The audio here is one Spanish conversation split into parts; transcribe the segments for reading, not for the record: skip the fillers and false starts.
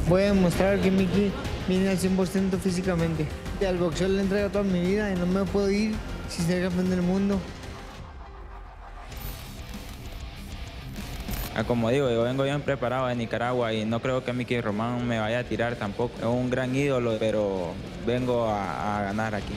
Voy a demostrar que Miki viene al 100% físicamente. Al boxeo le entrego toda mi vida y no me puedo ir sin ser campeón del mundo. Como digo, yo vengo bien preparado de Nicaragua y no creo que Miki Román me vaya a tirar tampoco. Es un gran ídolo, pero vengo a ganar aquí.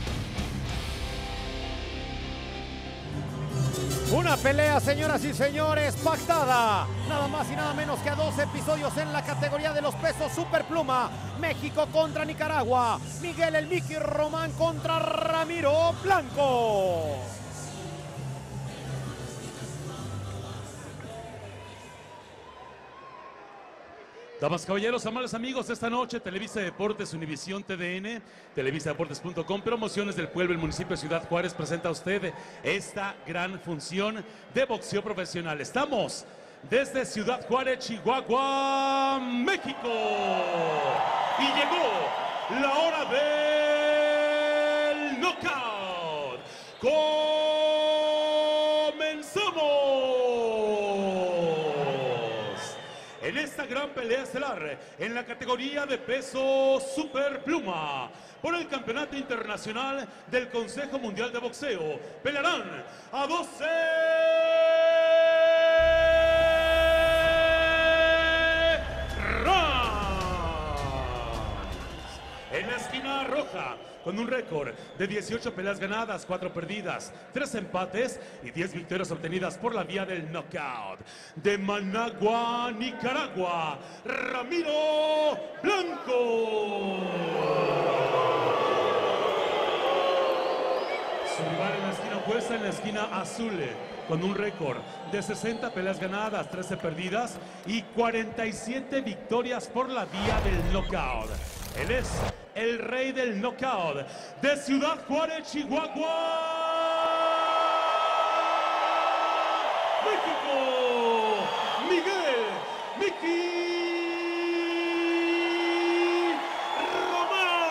Una pelea, señoras y señores, pactada. Nada más y nada menos que a 2 episodios en la categoría de los pesos superpluma. México contra Nicaragua. Miguel el Miki Román contra Ramiro Blanco. Damas, caballeros, amables amigos, esta noche Televisa Deportes, Univisión TDN, televisadeportes.com, Promociones del Pueblo, el municipio de Ciudad Juárez presenta a usted esta gran función de boxeo profesional. Estamos desde Ciudad Juárez, Chihuahua, México. Y llegó la hora del knockout. ¡Comenzamos! En esta gran pelea estelar, en la categoría de peso superpluma, por el Campeonato Internacional del Consejo Mundial de Boxeo, pelearán a 12 en la esquina roja, con un récord de 18 peleas ganadas, 4 perdidas, 3 empates y 10 victorias obtenidas por la vía del knockout. De Managua, Nicaragua, Ramiro Blanco. Su rival en la esquina opuesta, en la esquina azul, con un récord de 60 peleas ganadas, 13 perdidas y 47 victorias por la vía del knockout. Él es el rey del knockout de Ciudad Juárez, Chihuahua, México, Miguel Miki Román.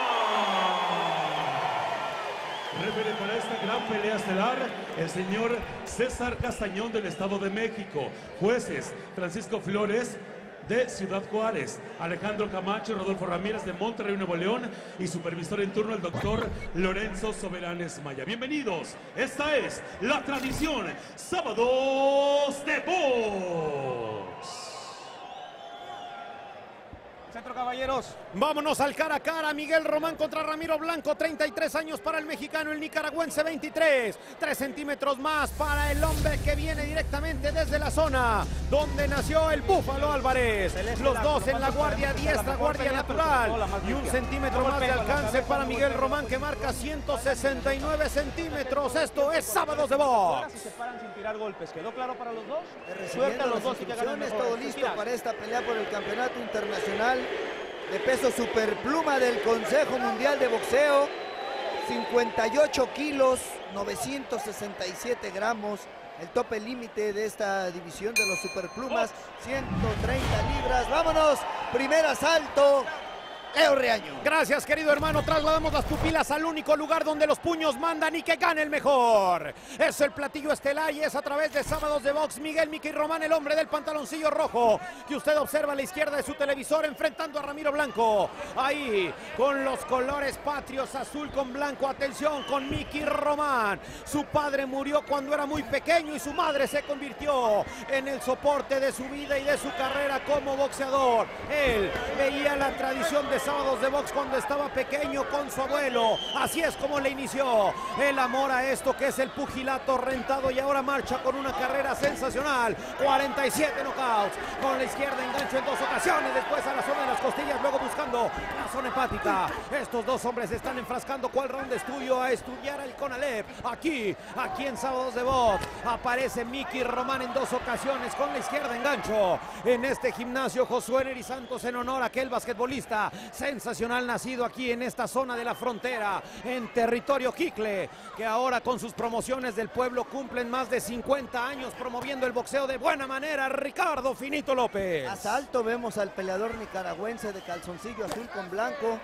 Referee para esta gran pelea estelar, el señor César Castañón del Estado de México. Jueces, Francisco Flores de Ciudad Juárez, Alejandro Camacho, Rodolfo Ramírez de Monterrey, Nuevo León, y supervisor en turno el doctor Lorenzo Soberanes Maya. Bienvenidos, esta es la tradición Sábados de Box. Centro, caballeros. Vámonos al cara a cara. Miguel Román contra Ramiro Blanco. 33 años para el mexicano, el nicaragüense 23. 3 centímetros más para el hombre que viene directamente desde la zona donde nació el Búfalo Álvarez. Los dos en la guardia diestra, guardia natural. Y 1 centímetro más de alcance para Miguel Román, que marca 169 centímetros. Esto es Sábados de Box. Si se paran sin tirar golpes, ¿quedó claro para los dos? Suelta los dos y que ganen mejor. Todo listo para esta pelea por el Campeonato Internacional de peso superpluma del Consejo Mundial de Boxeo. 58 kilos, 967 gramos. El tope límite de esta división de los superplumas, 130 libras. ¡Vámonos! Primer asalto. Leo Reaño. Gracias, querido hermano. Trasladamos las pupilas al único lugar donde los puños mandan y que gane el mejor. Es el platillo estelar y es a través de Sábados de Box. Miguel Miki Román, el hombre del pantaloncillo rojo, que usted observa a la izquierda de su televisor, enfrentando a Ramiro Blanco. Ahí, con los colores patrios, azul con blanco. Atención con Miki Román. Su padre murió cuando era muy pequeño y su madre se convirtió en el soporte de su vida y de su carrera como boxeador. Él veía la tradición de Sábados de Box cuando estaba pequeño con su abuelo. Así es como le inició el amor a esto que es el pugilato rentado, y ahora marcha con una carrera sensacional. 47 knockouts con la izquierda, engancho en 2 ocasiones, después a la zona de las costillas, luego buscando la zona hepática. Estos dos hombres se están enfrascando cual round de estudio a estudiar al CONALEP. Aquí en Sábados de Box aparece Miki Román en 2 ocasiones con la izquierda, engancho en este gimnasio Josué Neri Santos, en honor a aquel basquetbolista sensacional nacido aquí en esta zona de la frontera, en territorio Jicle, que ahora con sus promociones del pueblo cumplen más de 50 años promoviendo el boxeo de buena manera. Ricardo Finito López. Asalto, vemos al peleador nicaragüense de calzoncillo azul con blanco.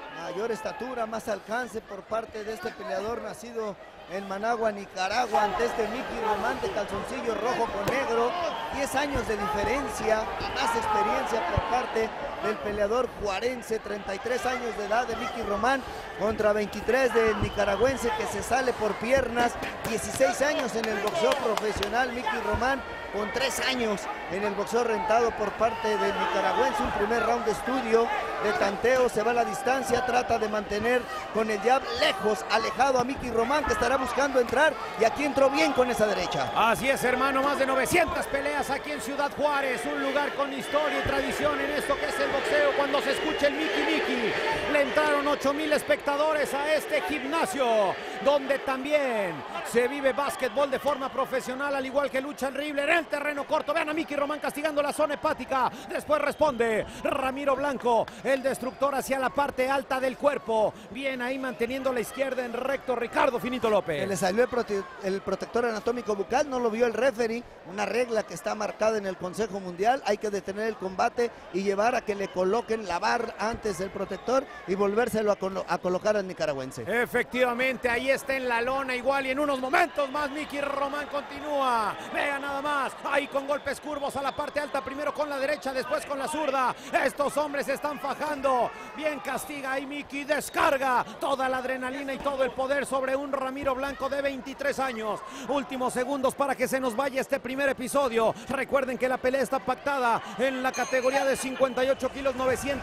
Mayor estatura, más alcance por parte de este peleador nacido en Managua, Nicaragua, ante este Mickey Román de calzoncillo rojo con negro. 10 años de diferencia y más experiencia por parte del peleador juarense, 33 años de edad de Mickey Román contra 23 del nicaragüense que se sale por piernas. 16 años en el boxeo profesional Mickey Román, con 3 años en el boxeo rentado por parte del nicaragüense. Un primer round de estudio, de tanteo, se va a la distancia, trata de mantener con el jab lejos, alejado a Mickey Román, que estará buscando entrar, y aquí entró bien con esa derecha. Así es, hermano, más de 900 peleas aquí en Ciudad Juárez, un lugar con historia y tradición en esto que es el boxeo. Cuando se escucha el Mickey, le entraron 8,000 espectadores a este gimnasio, donde también se vive básquetbol de forma profesional, al igual que lucha libre en el terreno corto. Vean a Mickey Román castigando la zona hepática, después responde Ramiro Blanco, el destructor, hacia la parte alta del cuerpo. Bien ahí manteniendo la izquierda en recto Ricardo Finito López. Le salió el protector anatómico bucal, no lo vio el referee, una regla que está marcada en el Consejo Mundial. Hay que detener el combate y llevar a que le coloquen la barra antes del protector y volvérselo a colocar al nicaragüense. Efectivamente, ahí está en la lona igual, y en unos momentos más Mickey Román continúa. Vean nada más, ahí con golpes curvos a la parte alta, primero con la derecha, después con la zurda. Estos hombres se están fajando. Bien castiga ahí Mickey, descarga toda la adrenalina y todo el poder sobre un Ramiro Blanco de 23 años. Últimos segundos para que se nos vaya este primer episodio. Recuerden que la pelea está pactada en la categoría de 58 kilos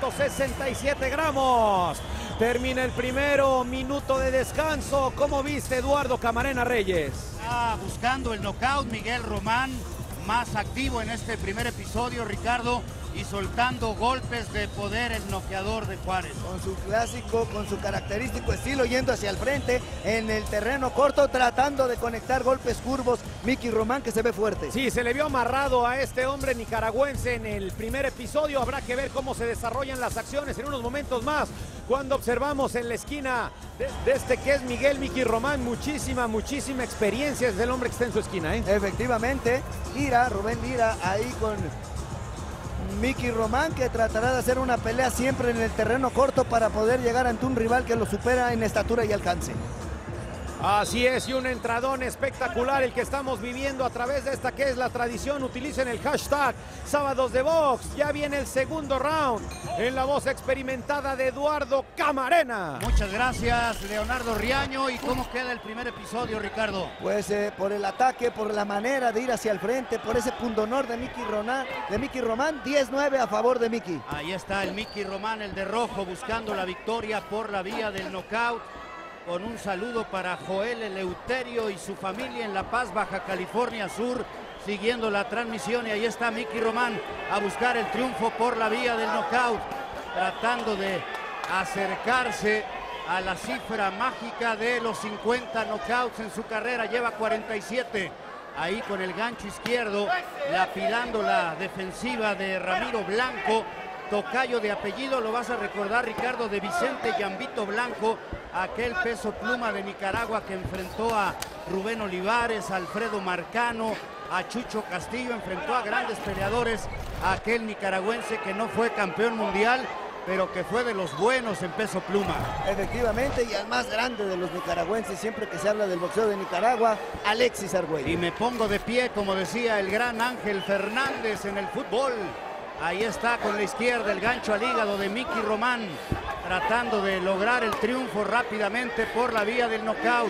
967 gramos. Termina el primero, minuto de descanso. ¿Cómo viste, Eduardo Camarena Reyes? Buscando el knockout, Miguel Román, más activo en este primer episodio, Ricardo, y soltando golpes de poder el noqueador de Juárez. Con su clásico, con su característico estilo, yendo hacia el frente en el terreno corto, tratando de conectar golpes curvos. Mickey Román, que se ve fuerte. Sí, se le vio amarrado a este hombre nicaragüense en el primer episodio. Habrá que ver cómo se desarrollan las acciones en unos momentos más, cuando observamos en la esquina de este que es Miguel Mickey Román. Muchísima experiencia es del hombre que está en su esquina, ¿eh? Efectivamente, Rubén Lira ahí con Mickey Román, que tratará de hacer una pelea siempre en el terreno corto para poder llegar ante un rival que lo supera en estatura y alcance. Así es, y un entradón espectacular el que estamos viviendo a través de esta que es la tradición. Utilicen el hashtag Sábados de Box. Ya viene el segundo round en la voz experimentada de Eduardo Camarena. Muchas gracias, Leonardo Riaño. ¿Y cómo queda el primer episodio, Ricardo? Pues por el ataque, por la manera de ir hacia el frente, por ese pundonor de Mickey Román, 10-9 a favor de Mickey. Ahí está el Mickey Román, el de rojo, buscando la victoria por la vía del knockout. Con un saludo para Joel Eleuterio y su familia en La Paz, Baja California Sur, siguiendo la transmisión. Y ahí está Mickey Román a buscar el triunfo por la vía del knockout, tratando de acercarse a la cifra mágica de los 50 knockouts en su carrera. Lleva 47. Ahí con el gancho izquierdo, lapidando la defensiva de Ramiro Blanco. Tocayo de apellido, lo vas a recordar, Ricardo, de Vicente Llambito Blanco, aquel peso pluma de Nicaragua que enfrentó a Rubén Olivares, a Alfredo Marcano, a Chucho Castillo, enfrentó a grandes peleadores, a aquel nicaragüense que no fue campeón mundial, pero que fue de los buenos en peso pluma. Efectivamente, y al más grande de los nicaragüenses, siempre que se habla del boxeo de Nicaragua, Alexis Argüello. Y me pongo de pie, como decía el gran Ángel Fernández en el fútbol. Ahí está con la izquierda el gancho al hígado de Mickey Román, tratando de lograr el triunfo rápidamente por la vía del knockout.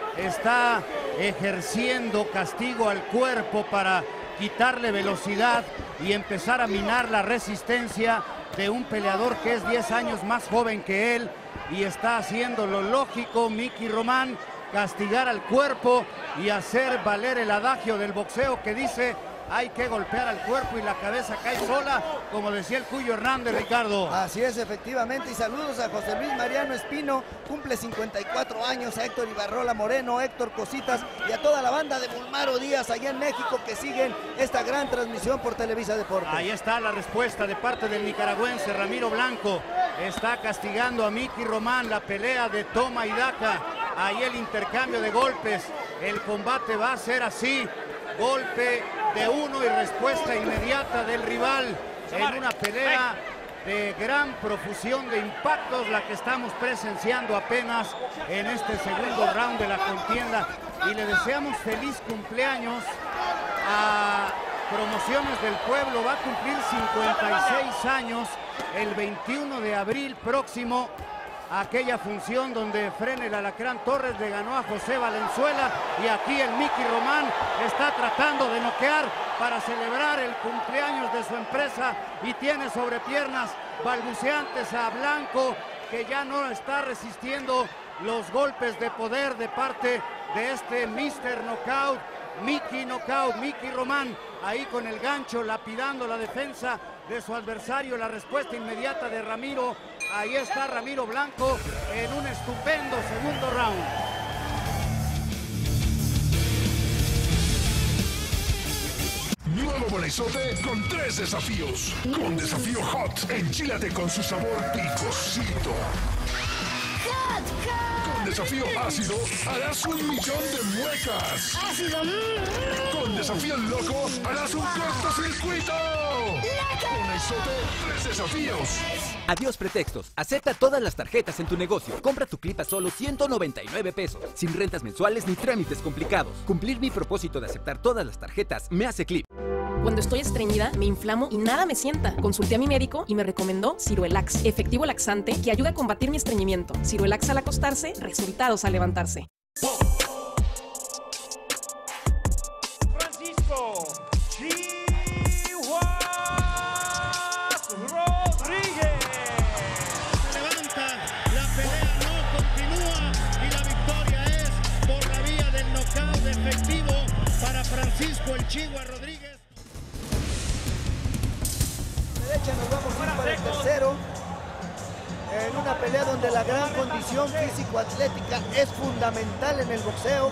Está ejerciendo castigo al cuerpo para quitarle velocidad y empezar a minar la resistencia de un peleador que es 10 años más joven que él, y está haciendo lo lógico Mickey Román, castigar al cuerpo y hacer valer el adagio del boxeo que dice: hay que golpear al cuerpo y la cabeza cae sola, como decía el Cuyo Hernández, Ricardo. Así es, efectivamente, y saludos a José Luis Mariano Espino, cumple 54 años, a Héctor Ibarrola Moreno, Héctor Cositas y a toda la banda de Bulmaro Díaz allá en México que siguen esta gran transmisión por Televisa Deportes. Ahí está la respuesta de parte del nicaragüense Ramiro Blanco, está castigando a Mickey Román, la pelea de toma y daca, ahí el intercambio de golpes, el combate va a ser así, golpe de uno y respuesta inmediata del rival en una pelea de gran profusión de impactos la que estamos presenciando apenas en este segundo round de la contienda, y le deseamos feliz cumpleaños a Promociones del Pueblo. Va a cumplir 56 años el 21 de abril próximo. Aquella función donde Frena el Alacrán Torres le ganó a José Valenzuela, y aquí el Mickey Román está tratando de noquear para celebrar el cumpleaños de su empresa, y tiene sobre piernas balbuceantes a Blanco, que ya no está resistiendo los golpes de poder de parte de este Mr. Knockout, Mickey Román, ahí con el gancho lapidando la defensa de su adversario. La respuesta inmediata de Ramiro. Ahí está Ramiro Blanco en un estupendo segundo round. Nuevo Bolezote con 3 desafíos. Con desafío Hot, enchílate con su sabor picosito. Con desafío ácido, harás 1.000.000 de muecas. ¡Ácido! Con desafío loco, harás un cortocircuito. Bolezote, 3 desafíos. Adiós pretextos. Acepta todas las tarjetas en tu negocio. Compra tu clip a solo 199 pesos. Sin rentas mensuales ni trámites complicados. Cumplir mi propósito de aceptar todas las tarjetas me hace clip. Cuando estoy estreñida, me inflamo y nada me sienta. Consulté a mi médico y me recomendó Ciruelax, efectivo laxante que ayuda a combatir mi estreñimiento. Ciruelax al acostarse, resultados al levantarse. Francisco Chihuahua Rodríguez. Se levanta, la pelea no continúa y la victoria es por la vía del knockout efectivo para Francisco el Chihuahua Rodríguez. Derecha, nos vamos a ir para el tercero. En una pelea donde la gran condición físico-atlética es fundamental en el boxeo.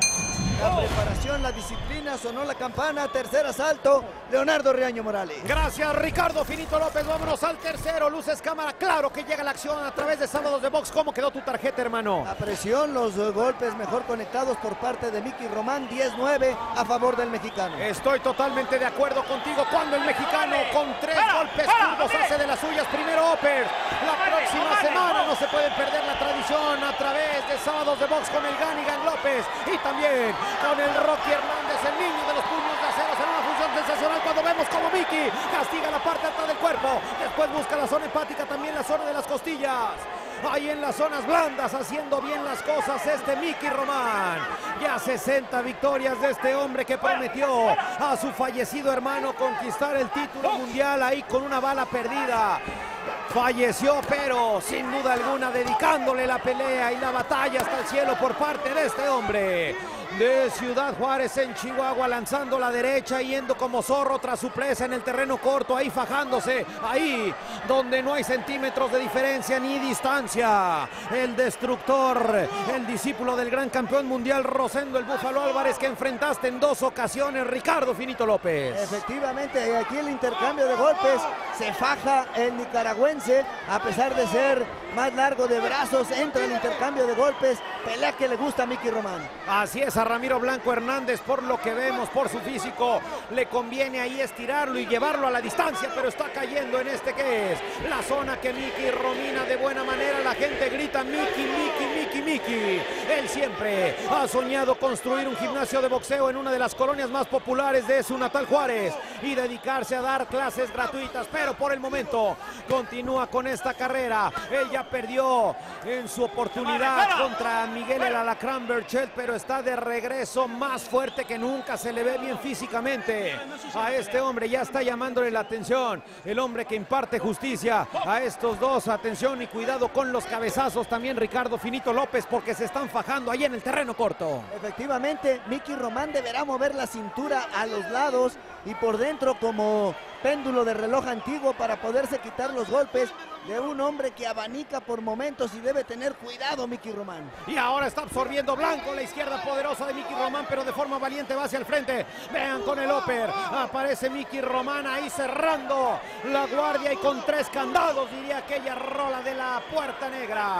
La preparación, la disciplina, sonó la campana, tercer asalto, Leonardo Riaño Morales. Gracias, Ricardo Finito López. Vámonos al tercero. Luces, cámara. Claro que llega la acción a través de Sábados de Box. ¿Cómo quedó tu tarjeta, hermano? La presión, los golpes mejor conectados por parte de Mickey Román, 10-9 a favor del mexicano. Estoy totalmente de acuerdo contigo. Cuando el mexicano con 3 golpes curvos hace de las suyas, primero upper. La próxima semana no se puede perder la tradición a través de Sábados de Box con el Ganigan López y también con el Rocky Hernández, el niño de los puños de acero, en una función sensacional cuando vemos como Mickey castiga la parte alta del cuerpo, después busca la zona hepática, también la zona de las costillas. Ahí en las zonas blandas, haciendo bien las cosas este Mickey Román. Ya 60 victorias de este hombre que prometió a su fallecido hermano conquistar el título mundial ahí con una bala perdida. Falleció, pero sin duda alguna dedicándole la pelea y la batalla hasta el cielo por parte de este hombre de Ciudad Juárez en Chihuahua, lanzando la derecha, yendo como zorro tras su presa en el terreno corto, ahí fajándose, ahí donde no hay centímetros de diferencia ni distancia. El destructor, el discípulo del gran campeón mundial Rosendo el Búfalo Álvarez, que enfrentaste en 2 ocasiones, Ricardo Finito López. Efectivamente, aquí el intercambio de golpes, se faja el nicaragüense, a pesar de ser más largo de brazos, entra el intercambio de golpes, pelea que le gusta a Mickey Román. Así es, a Ramiro Blanco Hernández, por lo que vemos, por su físico, le conviene ahí estirarlo y llevarlo a la distancia, pero está cayendo en este que es la zona que Mickey romina de buena manera. La gente grita Mickey, Mickey, Mickey, Mickey. Él siempre ha soñado construir un gimnasio de boxeo en una de las colonias más populares de su natal Juárez y dedicarse a dar clases gratuitas, pero por el momento continúa con esta carrera. Él ya perdió en su oportunidad contra Miguel el Alacrán Berchelt, pero está de regreso más fuerte que nunca. Se le ve bien físicamente a este hombre, ya está llamándole la atención el hombre que imparte justicia a estos dos. Atención y cuidado con los cabezazos también, Ricardo Finito López, porque se están fajando ahí en el terreno corto. Efectivamente, Mickey Román deberá mover la cintura a los lados y por dentro como péndulo de reloj antiguo para poderse quitar los golpes de un hombre que abanica por momentos y debe tener cuidado Mickey Román. Y ahora está absorbiendo Blanco la izquierda poderosa de Mickey Román, pero de forma valiente va hacia el frente. Vean con el upper, aparece Mickey Román ahí cerrando la guardia y con 3 candados, diría aquella rola de la Puerta Negra.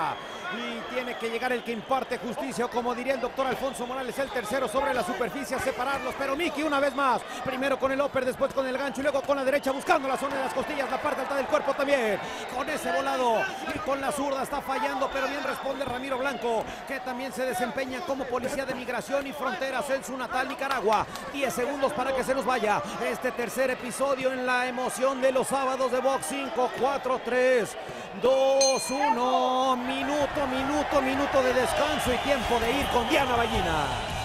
y tiene que llegar el que imparte justicia, o como diría el doctor Alfonso Morales, el tercero sobre la superficie a separarlos. Pero Miki una vez más, primero con el upper, después con el gancho y luego con la derecha buscando la zona de las costillas, la parte alta del cuerpo también. Con ese volado y con la zurda está fallando, pero bien responde Ramiro Blanco, que también se desempeña como policía de migración y fronteras en su natal Nicaragua. 10 segundos para que se nos vaya este tercer episodio en la emoción de los sábados de box. 5, 4, 3, 2, 1. Minuto de descanso y tiempo de ir con Diana Ballina.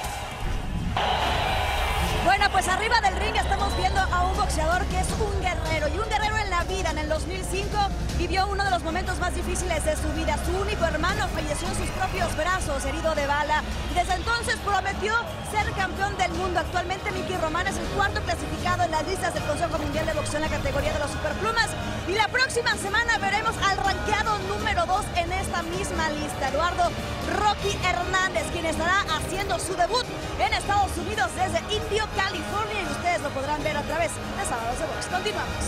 Bueno, pues arriba del ring estamos viendo a un boxeador que es un guerrero, y un guerrero en la vida. En el 2005 vivió uno de los momentos más difíciles de su vida. Su único hermano falleció en sus propios brazos, herido de bala. Desde entonces prometió ser campeón del mundo. Actualmente Miki Román es el cuarto clasificado en las listas del Consejo Mundial de Boxeo en la categoría de los superplumas. Y la próxima semana veremos al rankeado número 2 en esta misma lista, Eduardo Rocky Hernández, quien estará haciendo su debut en Estados Unidos desde Indio, California, y ustedes lo podrán ver a través de Sábados de Box. Continuamos.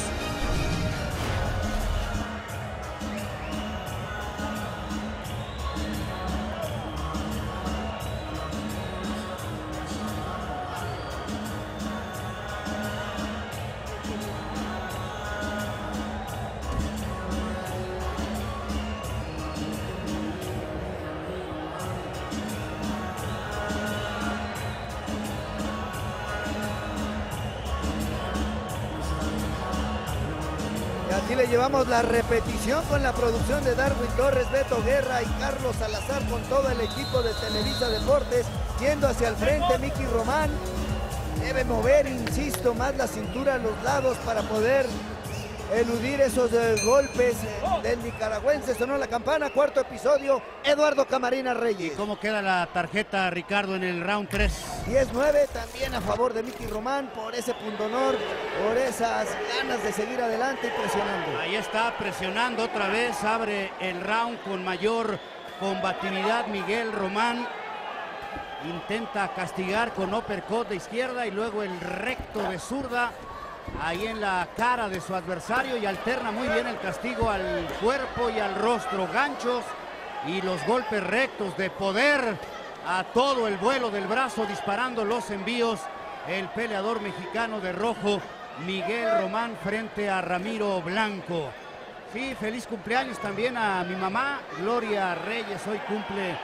Aquí le llevamos la repetición con la producción de Darwin Torres, Beto Guerra y Carlos Salazar, con todo el equipo de Televisa Deportes. Yendo hacia el frente, Miki Román debe mover, insisto, más la cintura a los lados para poder eludir esos golpes del nicaragüense. Sonó la campana, cuarto episodio, Eduardo Camarena Reyes. ¿Y cómo queda la tarjeta, Ricardo, en el round 3? 10-9, también a favor de Miki Román, por ese pundonor, por esas ganas de seguir adelante y presionando. Ahí está, presionando otra vez, abre el round con mayor combatividad Miguel Román. Intenta castigar con uppercut de izquierda y luego el recto de zurda ahí en la cara de su adversario, y alterna muy bien el castigo al cuerpo y al rostro. Ganchos y los golpes rectos de poder a todo el vuelo del brazo, disparando los envíos el peleador mexicano de rojo, Miguel Román, frente a Ramiro Blanco. Sí, feliz cumpleaños también a mi mamá, Gloria Reyes, hoy cumple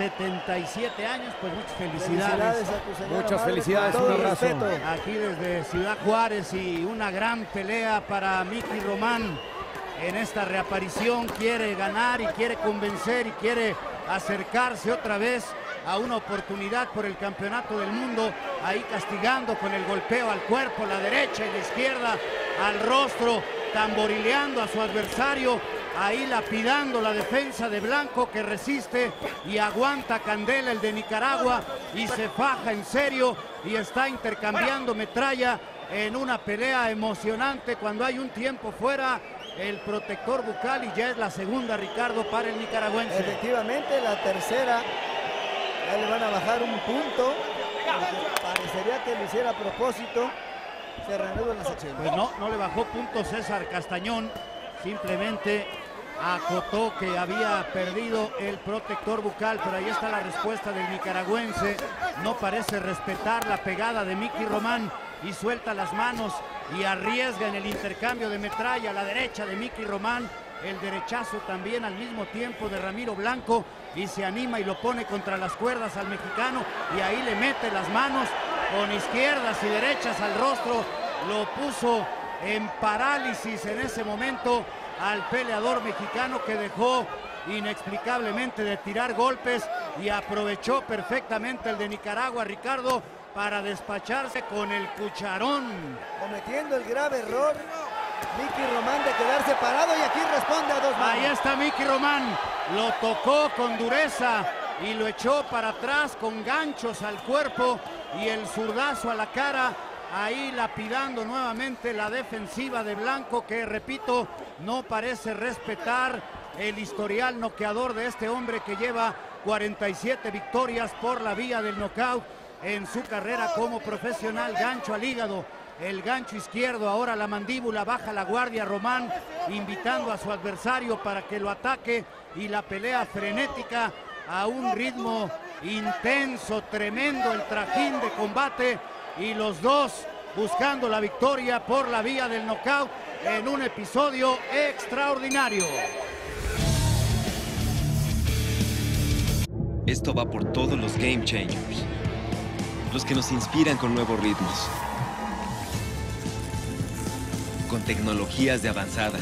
77 años, pues muchas felicidades. Muchas felicidades, un abrazo. Aquí desde Ciudad Juárez, y una gran pelea para Miki Román en esta reaparición. Quiere ganar y quiere convencer y quiere acercarse otra vez a una oportunidad por el campeonato del mundo. Ahí castigando con el golpeo al cuerpo, la derecha y la izquierda, al rostro, tamborileando a su adversario. Ahí lapidando la defensa de Blanco, que resiste y aguanta candela el de Nicaragua, y se faja en serio y está intercambiando metralla en una pelea emocionante cuando hay un tiempo fuera el protector bucal, y ya es la segunda, Ricardo, para el nicaragüense. Efectivamente, la tercera, ya le van a bajar un punto, parecería que lo hiciera a propósito. Se reanudan las acciones. Pues no le bajó punto César Castañón, simplemente acotó que había perdido el protector bucal, pero ahí está la respuesta del nicaragüense. No parece respetar la pegada de Miki Román y suelta las manos y arriesga en el intercambio de metralla. A la derecha de Miki Román, el derechazo también al mismo tiempo de Ramiro Blanco, y se anima y lo pone contra las cuerdas al mexicano, y ahí le mete las manos con izquierdas y derechas al rostro. Lo puso en parálisis en ese momento al peleador mexicano, que dejó inexplicablemente de tirar golpes y aprovechó perfectamente el de Nicaragua, Ricardo, para despacharse con el cucharón. Cometiendo el grave error Miki Román de quedarse parado, y aquí responde a dos manos. Ahí está Miki Román, lo tocó con dureza y lo echó para atrás con ganchos al cuerpo y el zurdazo a la cara. Ahí lapidando nuevamente la defensiva de Blanco, que, repito, no parece respetar el historial noqueador de este hombre, que lleva 47 victorias por la vía del nocaut en su carrera como profesional. Gancho al hígado, el gancho izquierdo, ahora la mandíbula, baja la guardia Román, invitando a su adversario para que lo ataque y la pelea frenética a un ritmo intenso, tremendo el trajín de combate, y los dos buscando la victoria por la vía del knockout en un episodio extraordinario. Esto va por todos los Game Changers, los que nos inspiran con nuevos ritmos, con tecnologías de avanzada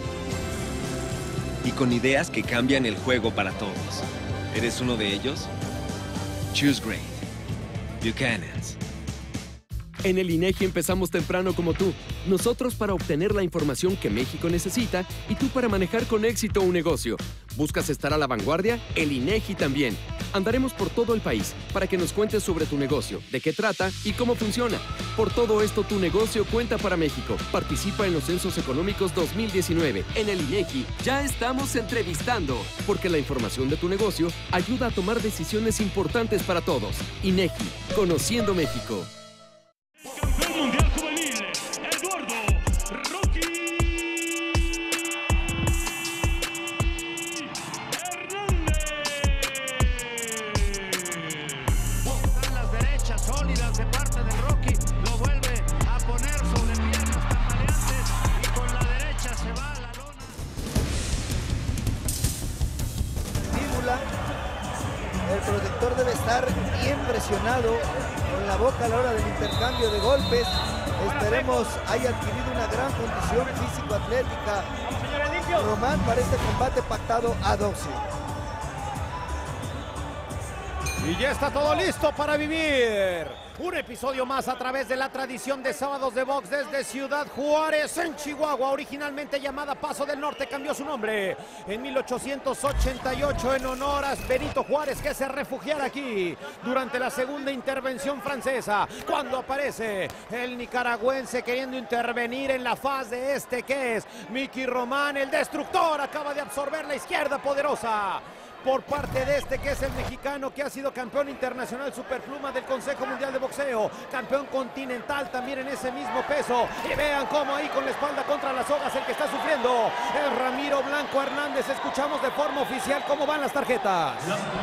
y con ideas que cambian el juego para todos. ¿Eres uno de ellos? Choose Great. Buchanan's. En el INEGI empezamos temprano como tú. Nosotros para obtener la información que México necesita y tú para manejar con éxito un negocio. ¿Buscas estar a la vanguardia? El INEGI también. Andaremos por todo el país para que nos cuentes sobre tu negocio, de qué trata y cómo funciona. Por todo esto, tu negocio cuenta para México. Participa en los Censos Económicos 2019. En el INEGI ya estamos entrevistando, porque la información de tu negocio ayuda a tomar decisiones importantes para todos. INEGI, conociendo México. Campeón mundial juvenil, Eduardo Rocky Hernández. Están las derechas sólidas de parte de Rocky, lo vuelve a poner sobre piernas tambaleantes y con la derecha se va a la lona. Mandíbula. El protector debe estar bien presionado con la boca a la hora del intercambio de golpes. Esperemos haya adquirido una gran condición físico-atlética Román para este combate pactado a 12. Y ya está todo listo para vivir un episodio más a través de la tradición de Sábados de Box desde Ciudad Juárez, en Chihuahua. Originalmente llamada Paso del Norte, cambió su nombre en 1888 en honor a Benito Juárez, que se refugiara aquí durante la segunda intervención francesa, cuando aparece el nicaragüense queriendo intervenir en la faz de este que es Mickey Román. El destructor acaba de absorber la izquierda poderosa por parte de este que es el mexicano, que ha sido campeón internacional superpluma del Consejo Mundial de Boxeo, campeón continental también en ese mismo peso. Y vean cómo ahí con la espalda contra las sogas el que está sufriendo el Ramiro Blanco Hernández. Escuchamos de forma oficial cómo van las tarjetas.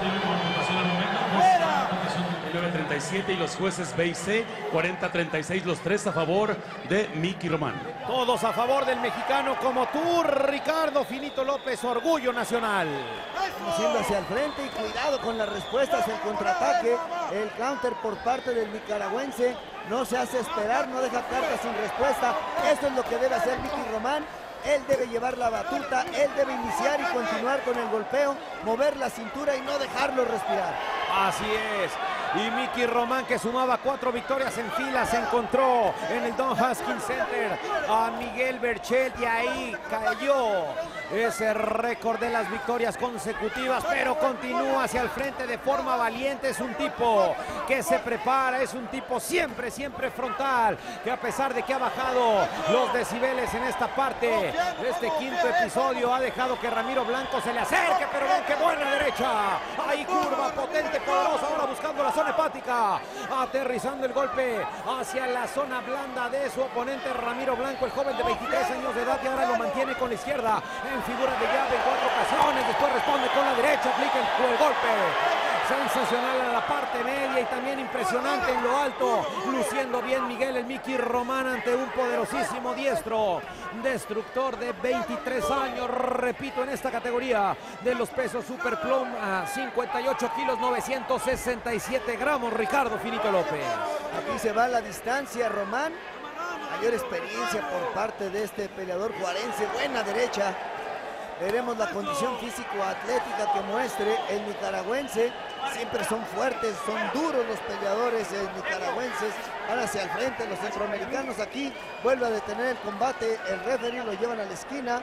9-37 y los jueces B y C, 40-36, los tres a favor de Mickey Román. Todos a favor del mexicano como tú, Ricardo Finito López, orgullo nacional. Yendo hacia el frente y cuidado con las respuestas, el contraataque, el counter por parte del nicaragüense. No se hace esperar, no deja cartas sin respuesta. Esto es lo que debe hacer Mickey Román. Él debe llevar la batuta, él debe iniciar y continuar con el golpeo, mover la cintura y no dejarlo respirar. Así es. Y Mickey Román, que sumaba 4 victorias en fila, se encontró en el Don Haskins Center a Miguel Berchelt y ahí cayó ese récord de las victorias consecutivas, pero continúa hacia el frente de forma valiente. Es un tipo que se prepara, es un tipo siempre frontal, que a pesar de que ha bajado los decibeles en esta parte de este quinto episodio, ha dejado que Ramiro Blanco se le acerque, pero ven qué buena derecha. Ahí curva potente, poderosa, ahora buscando la zona hepática, aterrizando el golpe hacia la zona blanda de su oponente Ramiro Blanco, el joven de 23 años de edad, que ahora lo mantiene con la izquierda en figura de llave en 4 ocasiones, después responde con la derecha, aplica el golpe sensacional en la parte media y también impresionante en lo alto, luciendo bien Miguel el Mickey Román ante un poderosísimo diestro destructor de 23 años, repito, en esta categoría de los pesos superpluma, 58 kilos 967 gramos, Ricardo Finito López. Aquí se va la distancia Román, mayor experiencia por parte de este peleador juarense, buena derecha. Veremos la condición físico-atlética que muestre el nicaragüense. Siempre son fuertes, son duros los peleadores nicaragüenses. Van hacia el frente los centroamericanos. Aquí vuelve a detener el combate. El referee lo llevan a la esquina.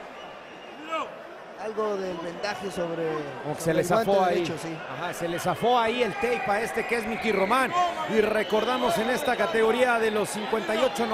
Algo del vendaje sobre, como que se le zafó ahí. Derecho, sí. Ajá, se le zafó ahí el tape a este que es Mickey Román. Y recordamos en esta categoría de los 58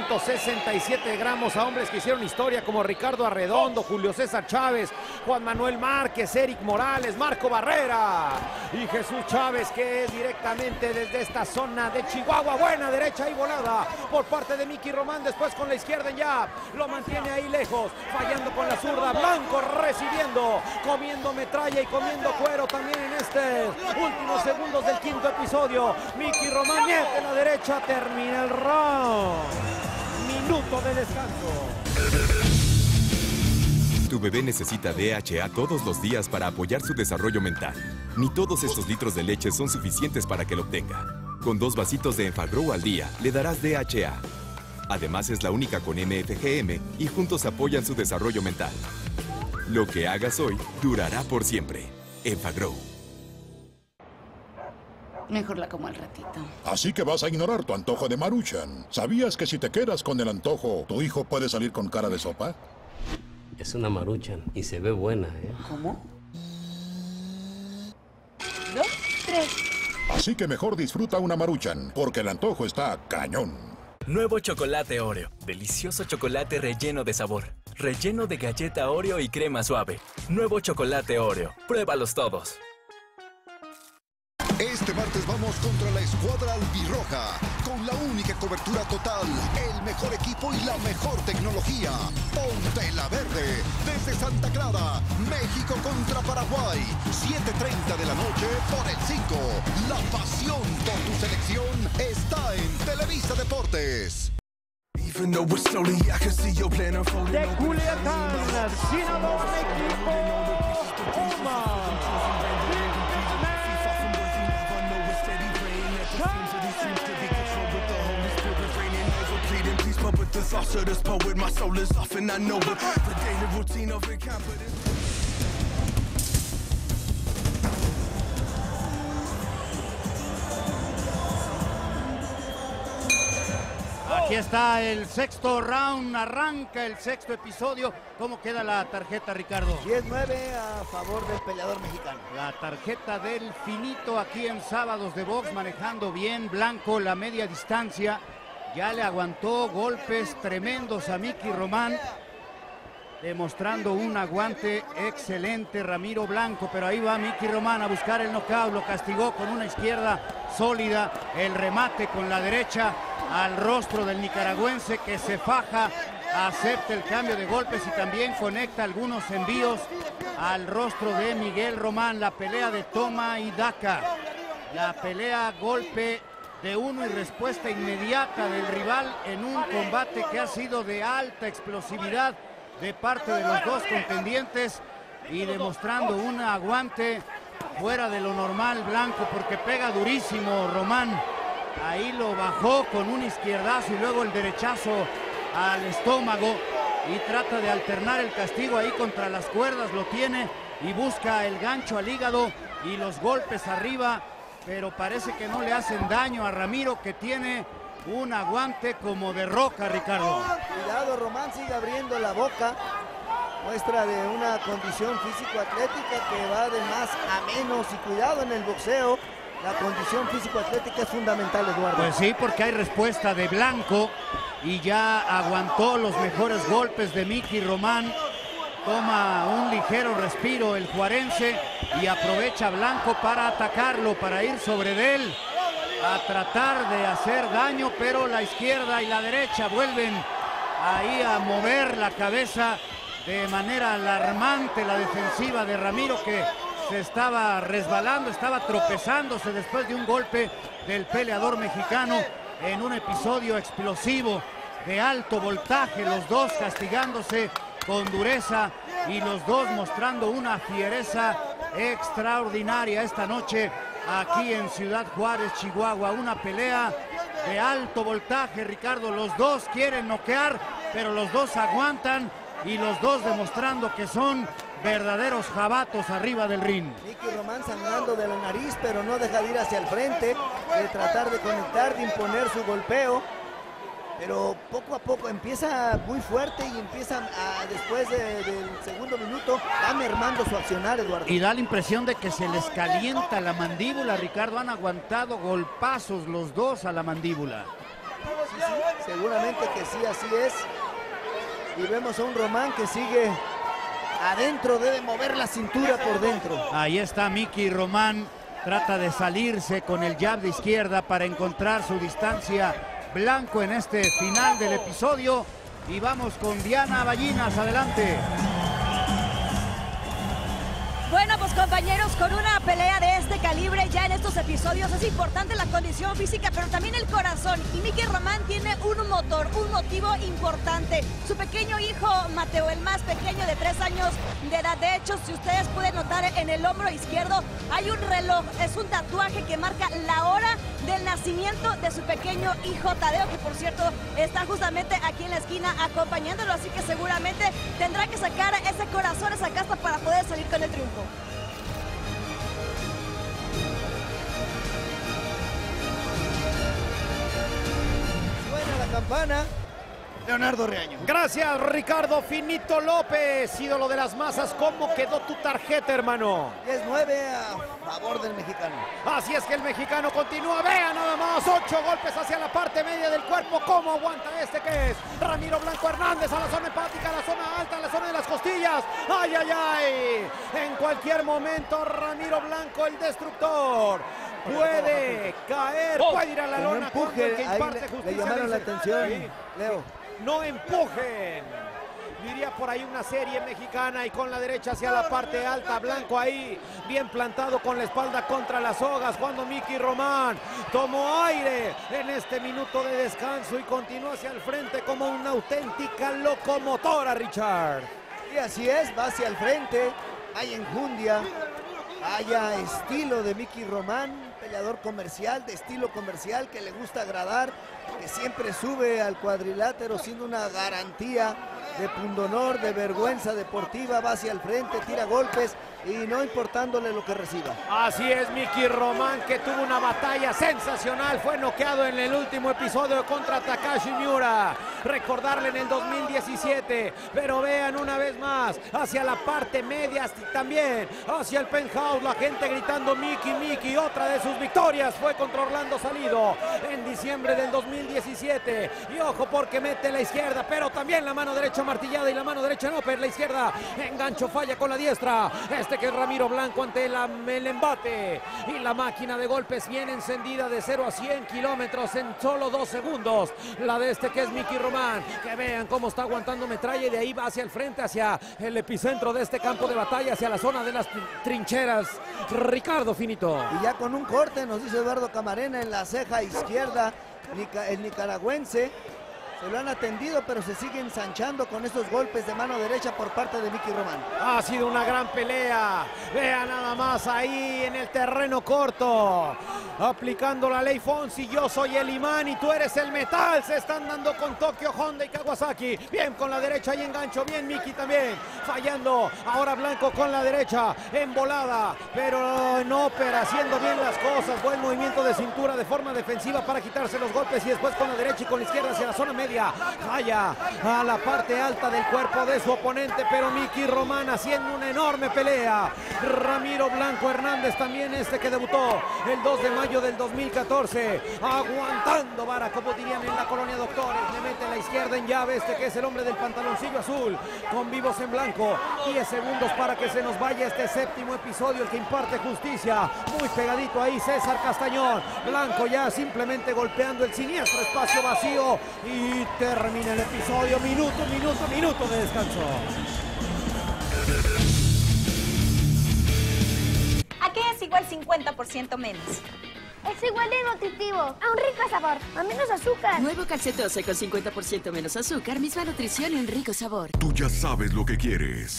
967 gramos a hombres que hicieron historia como Ricardo Arredondo, Julio César Chávez, Juan Manuel Márquez, Eric Morales, Marco Barrera y Jesús Chávez, que es directamente desde esta zona de Chihuahua. Buena derecha y volada por parte de Mickey Román, después con la izquierda en jab, lo mantiene ahí lejos, fallando con la zurda. Blanco recibe recibiendo, comiendo metralla y comiendo cuero también en estos últimos segundos del quinto episodio. Mickey Román mete la derecha, termina el round. Minuto de descanso. Tu bebé necesita DHA todos los días para apoyar su desarrollo mental. Ni todos estos litros de leche son suficientes para que lo obtenga. Con 2 vasitos de Enfagrow al día, le darás DHA. Además, es la única con MFGM y juntos apoyan su desarrollo mental. Lo que hagas hoy durará por siempre. Enfagrow. Mejor la como al ratito. Así que vas a ignorar tu antojo de Maruchan. ¿Sabías que si te quedas con el antojo, tu hijo puede salir con cara de sopa? Es una Maruchan y se ve buena, ¿eh? ¿Cómo? 2, 3. Así que mejor disfruta una Maruchan, porque el antojo está cañón. Nuevo chocolate Oreo. Delicioso chocolate relleno de sabor. Relleno de galleta Oreo y crema suave. Nuevo chocolate Oreo. Pruébalos todos. Este martes vamos contra la escuadra albirroja, con la única cobertura total, el mejor equipo y la mejor tecnología. Ponte la verde, desde Santa Clara, México contra Paraguay, 7:30 de la noche por el 5. La pasión por tu selección está en Televisa Deportes. De Culiacán, Sinaloa, México, But the thoughts of this poet, my soul is off and I know it. The daily routine of incompetence. Aquí está el sexto round, arranca el sexto episodio. ¿Cómo queda la tarjeta, Ricardo? 10-9 a favor del peleador mexicano. La tarjeta del finito aquí en Sábados de Box, manejando bien Blanco la media distancia. Ya le aguantó golpes tremendos a Mickey Román, demostrando un aguante excelente Ramiro Blanco, pero ahí va Mickey Román a buscar el knockout, lo castigó con una izquierda sólida, el remate con la derecha al rostro del nicaragüense que se faja, acepta el cambio de golpes y también conecta algunos envíos al rostro de Miguel Román. La pelea de toma y daca, la pelea golpe de uno y respuesta inmediata del rival en un combate que ha sido de alta explosividad de parte de los dos contendientes y demostrando un aguante fuera de lo normal Blanco, porque pega durísimo Román. Ahí lo bajó con un izquierdazo y luego el derechazo al estómago y trata de alternar el castigo ahí contra las cuerdas, lo tiene y busca el gancho al hígado y los golpes arriba, pero parece que no le hacen daño a Ramiro, que tiene un aguante como de roca, Ricardo. Cuidado, Román sigue abriendo la boca, muestra de una condición físico-atlética que va de más a menos, y cuidado en el boxeo, la condición físico-atlética es fundamental, Eduardo. Pues sí, porque hay respuesta de Blanco y ya aguantó los mejores golpes de Mickey Román. Toma un ligero respiro el juarense y aprovecha Blanco para atacarlo, para ir sobre de él, a tratar de hacer daño, pero la izquierda y la derecha vuelven ahí a mover la cabeza de manera alarmante. La defensiva de Ramiro, que se estaba resbalando, estaba tropezándose después de un golpe del peleador mexicano en un episodio explosivo de alto voltaje, los dos castigándose con dureza y los dos mostrando una fiereza extraordinaria esta noche aquí en Ciudad Juárez, Chihuahua. Una pelea de alto voltaje, Ricardo. Los dos quieren noquear, pero los dos aguantan y los dos demostrando que son verdaderos jabatos arriba del ring. Mickey Román sangrando de la nariz, pero no deja de ir hacia el frente, de tratar de conectar, de imponer su golpeo. Pero poco a poco empieza muy fuerte y empieza después del segundo minuto, va mermando su accionar, Eduardo. Y da la impresión de que se les calienta la mandíbula, Ricardo. Han aguantado golpazos los dos a la mandíbula. Sí, sí, seguramente que sí, así es. Y vemos a un Román que sigue adentro, debe mover la cintura por dentro. Ahí está Mickey Román, trata de salirse con el jab de izquierda para encontrar su distancia. Blanco en este final del episodio y vamos con Diana Ballinas, adelante. Bueno, pues compañeros, con una pelea de este calibre ya en estos episodios es importante la condición física, pero también el corazón. Y Mickey Román tiene un motor, un motivo importante. Su pequeño hijo, Mateo, el más pequeño de 3 años de edad. De hecho, si ustedes pueden notar en el hombro izquierdo, hay un reloj. Es un tatuaje que marca la hora del nacimiento de su pequeño hijo Tadeo, que por cierto está justamente aquí en la esquina acompañándolo. Así que seguramente tendrá que sacar ese corazón, esa casta para poder salir con el triunfo. Suena la campana. Leonardo Reaño. Gracias, Ricardo Finito López, ídolo de las masas. ¿Cómo quedó tu tarjeta, hermano? 10-9 a favor del mexicano. Así es que el mexicano continúa. Vean nada más, 8 golpes hacia la parte media del cuerpo. ¿Cómo aguanta este que es? Ramiro Blanco Hernández a la zona hepática, a la zona alta, a la zona de las costillas. ¡Ay, ay, ay! En cualquier momento, Ramiro Blanco, el destructor, puede caer, puede ir a la lona. No empuje, el que imparte justicia. le llamaron la atención, Sí. Leo. No empujen. Diría por ahí una serie mexicana y con la derecha hacia la parte alta. Blanco ahí, bien plantado con la espalda contra las sogas. Cuando Mickey Román tomó aire en este minuto de descanso y continúa hacia el frente como una auténtica locomotora, Richard. Y así es, va hacia el frente. Hay enjundia, haya estilo de Mickey Román, peleador comercial, de estilo comercial que le gusta agradar, que siempre sube al cuadrilátero siendo una garantía de pundonor, de vergüenza deportiva, va hacia el frente, tira golpes y no importándole lo que reciba. Así es, Mickey Román, que tuvo una batalla sensacional, fue noqueado en el último episodio contra Takashi Miura. Recordarle en el 2017, pero vean una vez más hacia la parte media, también hacia el penthouse, la gente gritando Mickey, Mickey. Otra de sus victorias fue contra Orlando Salido en diciembre del 2017. Y ojo porque mete la izquierda, pero también la mano derecha martillada y la mano derecha no, pero la izquierda engancho, falla con la diestra. Este que es Ramiro Blanco ante el embate y la máquina de golpes bien encendida de 0 a 100 kilómetros en solo 2 segundos. La de este que es Mickey Román, que vean cómo está aguantando metralla y de ahí va hacia el frente, hacia el epicentro de este campo de batalla, hacia la zona de las trincheras. Ricardo Finito. Y ya con un corte, nos dice Eduardo Camarena, en la ceja izquierda, el nicaragüense. Se lo han atendido, pero se sigue ensanchando con estos golpes de mano derecha por parte de Mickey Román. Ha sido una gran pelea. Vean nada más ahí en el terreno corto. Aplicando la ley Fonsi. Yo soy el imán y tú eres el metal. Se están dando con Tokio, Honda y Kawasaki. Bien con la derecha y engancho. Bien Mickey también. Fallando. Ahora Blanco con la derecha. En volada. Pero en ópera. Haciendo bien las cosas. Buen movimiento de cintura de forma defensiva para quitarse los golpes. Y después con la derecha y con la izquierda hacia la zona media. Falla a la parte alta del cuerpo de su oponente, pero Mickey Román haciendo una enorme pelea. Ramiro Blanco Hernández también, este que debutó el 2 de mayo del 2014, aguantando vara, como dirían en la colonia Doctores. Le mete la izquierda en llave, este que es el hombre del pantaloncillo azul, con vivos en blanco. 10 segundos para que se nos vaya este séptimo episodio, el que imparte justicia. Muy pegadito ahí César Castañón. Blanco ya simplemente golpeando el siniestro espacio vacío y termina el episodio. Minuto de descanso. ¿A qué es igual 50% menos? Es igual de nutritivo, a un rico sabor, a menos azúcar. Nuevo Calcetose con 50% menos azúcar, misma nutrición y un rico sabor. Tú ya sabes lo que quieres.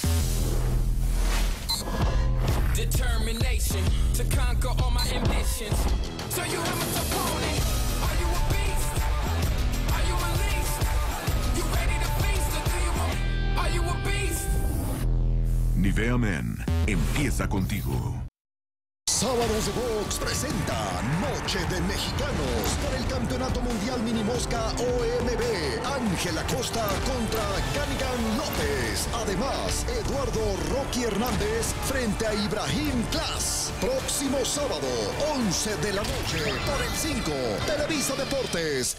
Determination to conquer all my ambitions. So you have a opponent. Are you a beast? Are you unleashed? You ready to feast or do you want? Are you a beast? Nivea Men empieza contigo. Sábados de Box presenta Noche de Mexicanos por el Campeonato Mundial Mini Mosca OMB. Ángel Acosta contra Ganigan López. Además, Eduardo Rocky Hernández frente a Ibrahim Class. Próximo sábado, 11 de la noche, por el 5, Televisa Deportes.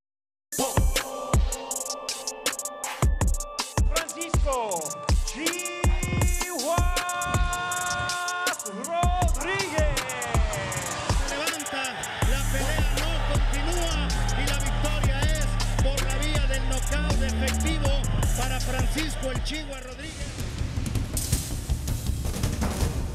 Francisco Rodríguez. Se levanta, la pelea no continúa y la victoria es por la vía del knockout efectivo para Francisco el Chihuahua Rodríguez.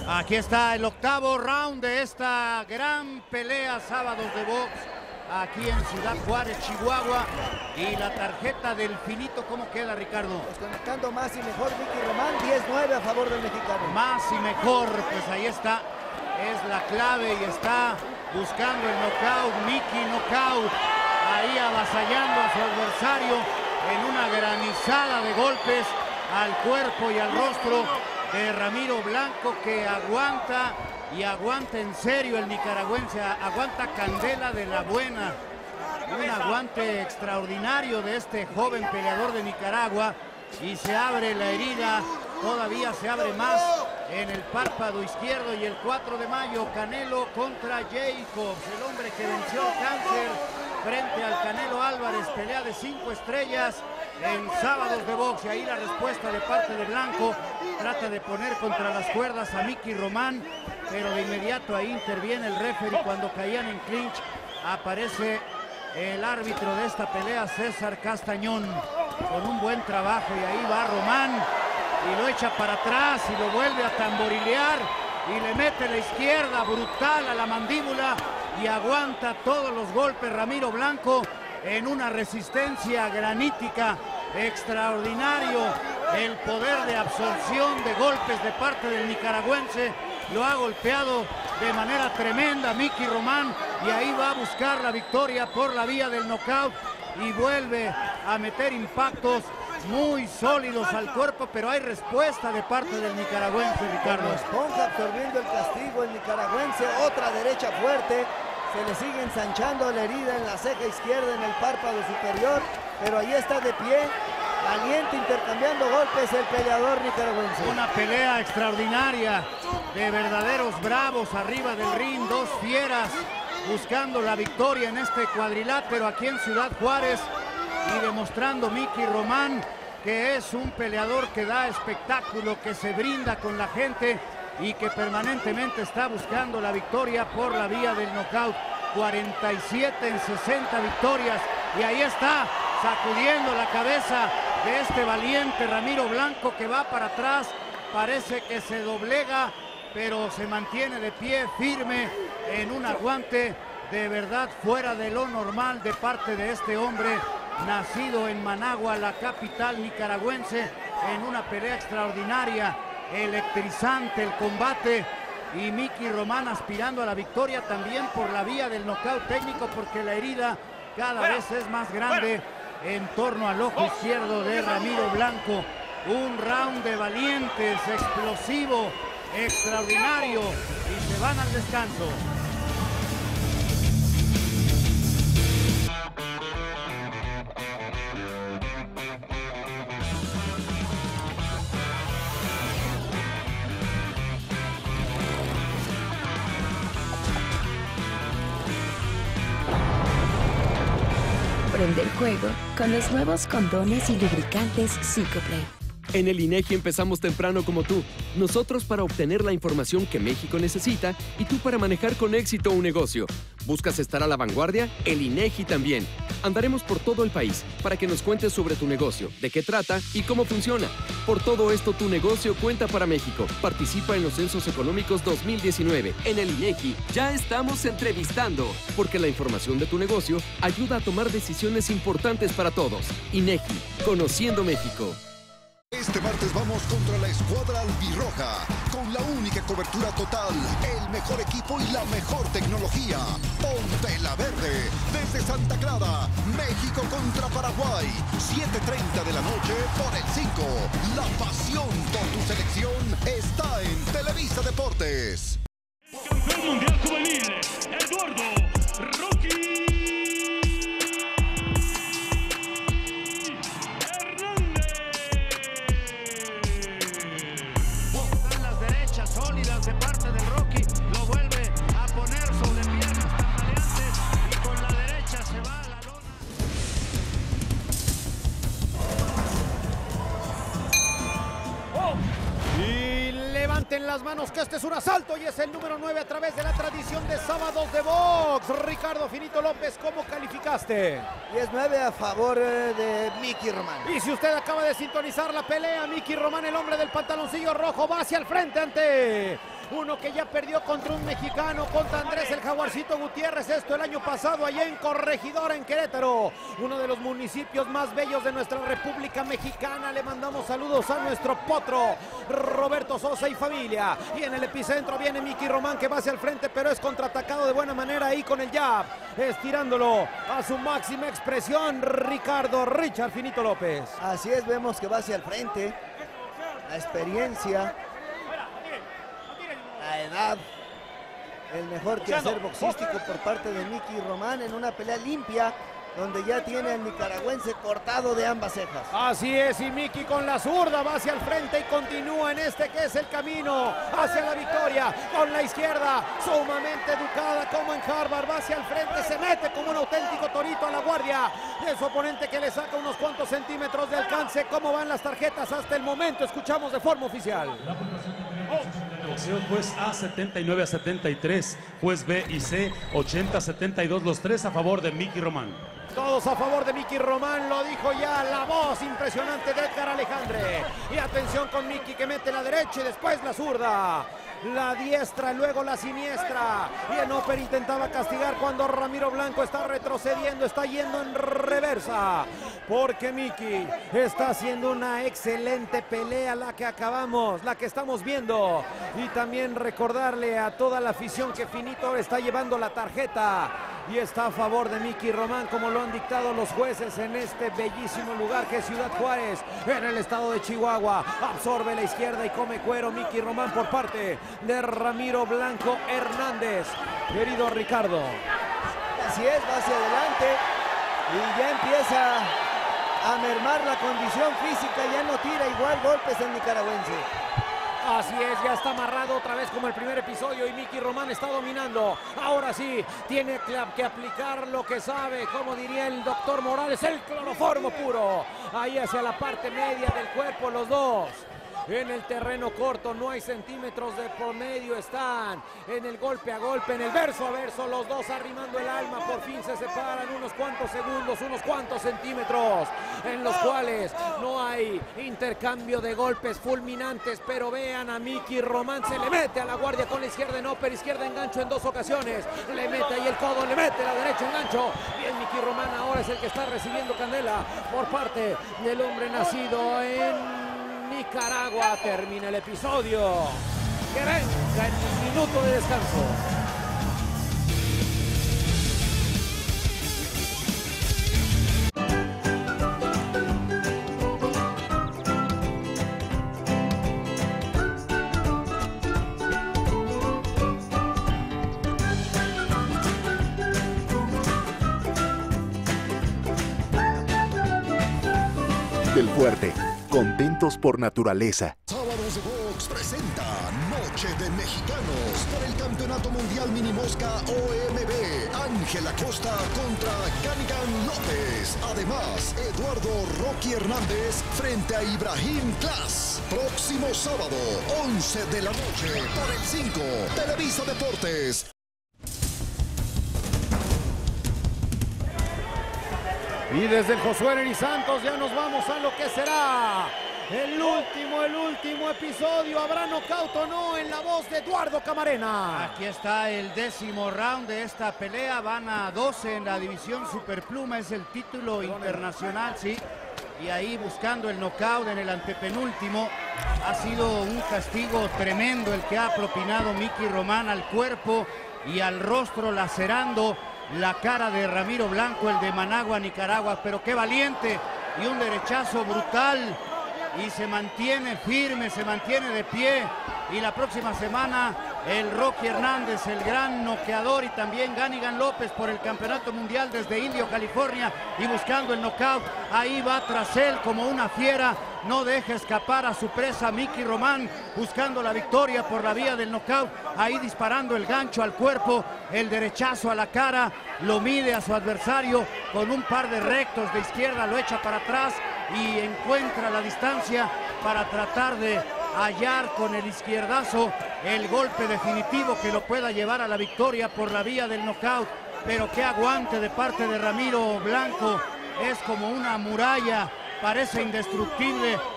Aquí está el octavo round de esta gran pelea sábados de box aquí en Ciudad Juárez, Chihuahua. Y la tarjeta del finito, ¿cómo queda, Ricardo? Pues conectando más y mejor Mickey Román, 10-9 a favor del mexicano. Más y mejor, pues ahí está, es la clave y está buscando el knockout, Mickey knockout, ahí avasallando a su adversario en una granizada de golpes al cuerpo y al rostro de Ramiro Blanco, que aguanta y aguanta en serio el nicaragüense, aguanta candela de la buena. Un aguante extraordinario de este joven peleador de Nicaragua y se abre la herida, todavía se abre más en el párpado izquierdo. Y el 4 de mayo, Canelo contra Jacobs, el hombre que venció el cáncer frente al Canelo Álvarez, pelea de 5 estrellas en sábados de box. Y ahí la respuesta de parte de Blanco, trata de poner contra las cuerdas a Mickey Román, pero de inmediato ahí interviene el referee. Cuando caían en clinch aparece el árbitro de esta pelea, César Castañón, con un buen trabajo. Y ahí va Román y lo echa para atrás y lo vuelve a tamborilear y le mete la izquierda brutal a la mandíbula y aguanta todos los golpes Ramiro Blanco en una resistencia granítica. Extraordinario el poder de absorción de golpes de parte del nicaragüense. Lo ha golpeado de manera tremenda Mickey Román y ahí va a buscar la victoria por la vía del knockout y vuelve a meter impactos muy sólidos al cuerpo, pero hay respuesta de parte del nicaragüense, Ricardo. Como esponja absorbiendo el castigo el nicaragüense, otra derecha fuerte, se le sigue ensanchando la herida en la ceja izquierda, en el párpado superior, pero ahí está de pie, valiente, intercambiando golpes el peleador nicaragüense. Una pelea extraordinaria de verdaderos bravos arriba del ring, dos fieras buscando la victoria en este cuadrilátero aquí en Ciudad Juárez y demostrando Mickey Román que es un peleador que da espectáculo, que se brinda con la gente y que permanentemente está buscando la victoria por la vía del knockout. 47 en 60 victorias y ahí está sacudiendo la cabeza de este valiente Ramiro Blanco, que va para atrás, parece que se doblega, pero se mantiene de pie firme en un aguante de verdad fuera de lo normal de parte de este hombre nacido en Managua, la capital nicaragüense, en una pelea extraordinaria, electrizante el combate. Y Mickey Román aspirando a la victoria también por la vía del nocaut técnico, porque la herida cada vez es más grande en torno al ojo izquierdo de Ramiro Blanco. Un round de valientes, explosivo, extraordinario, y se van al descanso. Prende el juego con los nuevos condones y lubricantes Psicoplay. En el INEGI empezamos temprano como tú. Nosotros para obtener la información que México necesita y tú para manejar con éxito un negocio. ¿Buscas estar a la vanguardia? El INEGI también. Andaremos por todo el país para que nos cuentes sobre tu negocio, de qué trata y cómo funciona. Por todo esto, tu negocio cuenta para México. Participa en los Censos Económicos 2019. En el INEGI ya estamos entrevistando, porque la información de tu negocio ayuda a tomar decisiones importantes para todos. INEGI, conociendo México. Este martes vamos contra la escuadra albirroja, con la única cobertura total, el mejor equipo y la mejor tecnología. Ponte la verde, desde Santa Clara, México contra Paraguay, 7:30 de la noche por el 5. La pasión por tu selección está en Televisa Deportes. Campeón mundial juvenil, Eduardo Rocky. Sólidas de parte del Rocky, lo vuelve a poner sobre piernas tambaleantes y con la derecha se va a la lona. Y levanten las manos que este es un asalto y es el número 9 a través de la tradición de sábados de box. Ricardo Finito López, ¿cómo calificaste? 10-9 a favor de Mickey Román. Y si usted acaba de sintonizar la pelea, Mickey Román, el hombre del pantaloncillo rojo, va hacia el frente ante Uno que ya perdió contra un mexicano, contra Andrés el Jaguarcito Gutiérrez, esto el año pasado allá en Corregidora, en Querétaro, uno de los municipios más bellos de nuestra República Mexicana. Le mandamos saludos a nuestro potro Roberto Sosa y familia. Y en el epicentro viene Mickey Román, que va hacia el frente, pero es contraatacado de buena manera ahí con el jab, estirándolo a su máxima expresión Richard Finito López. Así es, vemos que va hacia el frente. La experiencia, la edad, el mejor quehacer boxístico por parte de Mickey Román en una pelea limpia, donde ya tiene al nicaragüense cortado de ambas cejas. Así es, y Mickey con la zurda va hacia el frente y continúa en este que es el camino hacia la victoria. Con la izquierda, sumamente educada como en Harvard, va hacia el frente, se mete como un auténtico torito a la guardia de su oponente, que le saca unos cuantos centímetros de alcance. ¿Cómo van las tarjetas hasta el momento? Escuchamos de forma oficial. Juez A 79-73, juez B y C 80-72, los tres a favor de Mickey Román. Todos a favor de Mickey Román, lo dijo ya la voz impresionante de Edgar Alejandre. Y atención con Mickey, que mete la derecha y después la zurda. La diestra, luego la siniestra. Y el Oper intentaba castigar cuando Ramiro Blanco está retrocediendo, está yendo en reversa. Porque Mickey está haciendo una excelente pelea, la que estamos viendo. Y también recordarle a toda la afición que Finito está llevando la tarjeta y está a favor de Mickey Román, como lo han dictado los jueces en este bellísimo lugar que es Ciudad Juárez, en el estado de Chihuahua. Absorbe la izquierda y come cuero Mickey Román por parte de Ramiro Blanco Hernández. Querido Ricardo. Así es, va hacia adelante y ya empieza a mermar la condición física, ya no tira igual golpes el nicaragüense. Así es, ya está amarrado otra vez como el primer episodio y Mickey Román está dominando. Ahora sí, tiene que aplicar lo que sabe, como diría el doctor Morales, el cloroformo puro. Ahí hacia la parte media del cuerpo los dos. En el terreno corto, no hay centímetros de promedio, están en el golpe a golpe, en el verso a verso, los dos arrimando el alma, por fin se separan unos cuantos segundos, unos cuantos centímetros, en los cuales no hay intercambio de golpes fulminantes, pero vean a Mickey Román, se le mete a la guardia con la izquierda en Oper, izquierda engancho en dos ocasiones, le mete ahí el codo, le mete la derecha engancho, bien Mickey Román ahora es el que está recibiendo candela por parte del hombre nacido en Nicaragua. Termina el episodio. Que venga el minuto de descanso. Del Fuerte. Contentos por naturaleza. Sábados de Box presenta Noche de Mexicanos por el Campeonato Mundial Mini Mosca OMB. Ángel Acosta contra Ganigan López. Además, Eduardo Rocky Hernández frente a Ibrahim Class. Próximo sábado, 11 de la noche, por el 5, Televisa Deportes. Y desde el Josué Neri Santos ya nos vamos a lo que será el último episodio. ¿Habrá nocaut o no? En la voz de Eduardo Camarena. Aquí está el 10º round de esta pelea. Van a 12 en la división superpluma. Es el título internacional, sí. Y ahí buscando el nocaut en el antepenúltimo. Ha sido un castigo tremendo el que ha propinado Mickey Román al cuerpo y al rostro, lacerando la cara de Ramiro Blanco, el de Managua, Nicaragua. Pero qué valiente, y un derechazo brutal, y se mantiene firme, se mantiene de pie. Y la próxima semana el Rocky Hernández, el gran noqueador, y también Ganigan López por el campeonato mundial desde Indio, California, y buscando el knockout. Ahí va tras él como una fiera. No deja escapar a su presa Mickey Román, buscando la victoria por la vía del knockout. Ahí disparando el gancho al cuerpo, el derechazo a la cara, lo mide a su adversario con un par de rectos de izquierda, lo echa para atrás y encuentra la distancia para tratar de hallar con el izquierdazo el golpe definitivo que lo pueda llevar a la victoria por la vía del knockout. Pero qué aguante de parte de Ramiro Blanco, es como una muralla, parece indestructible,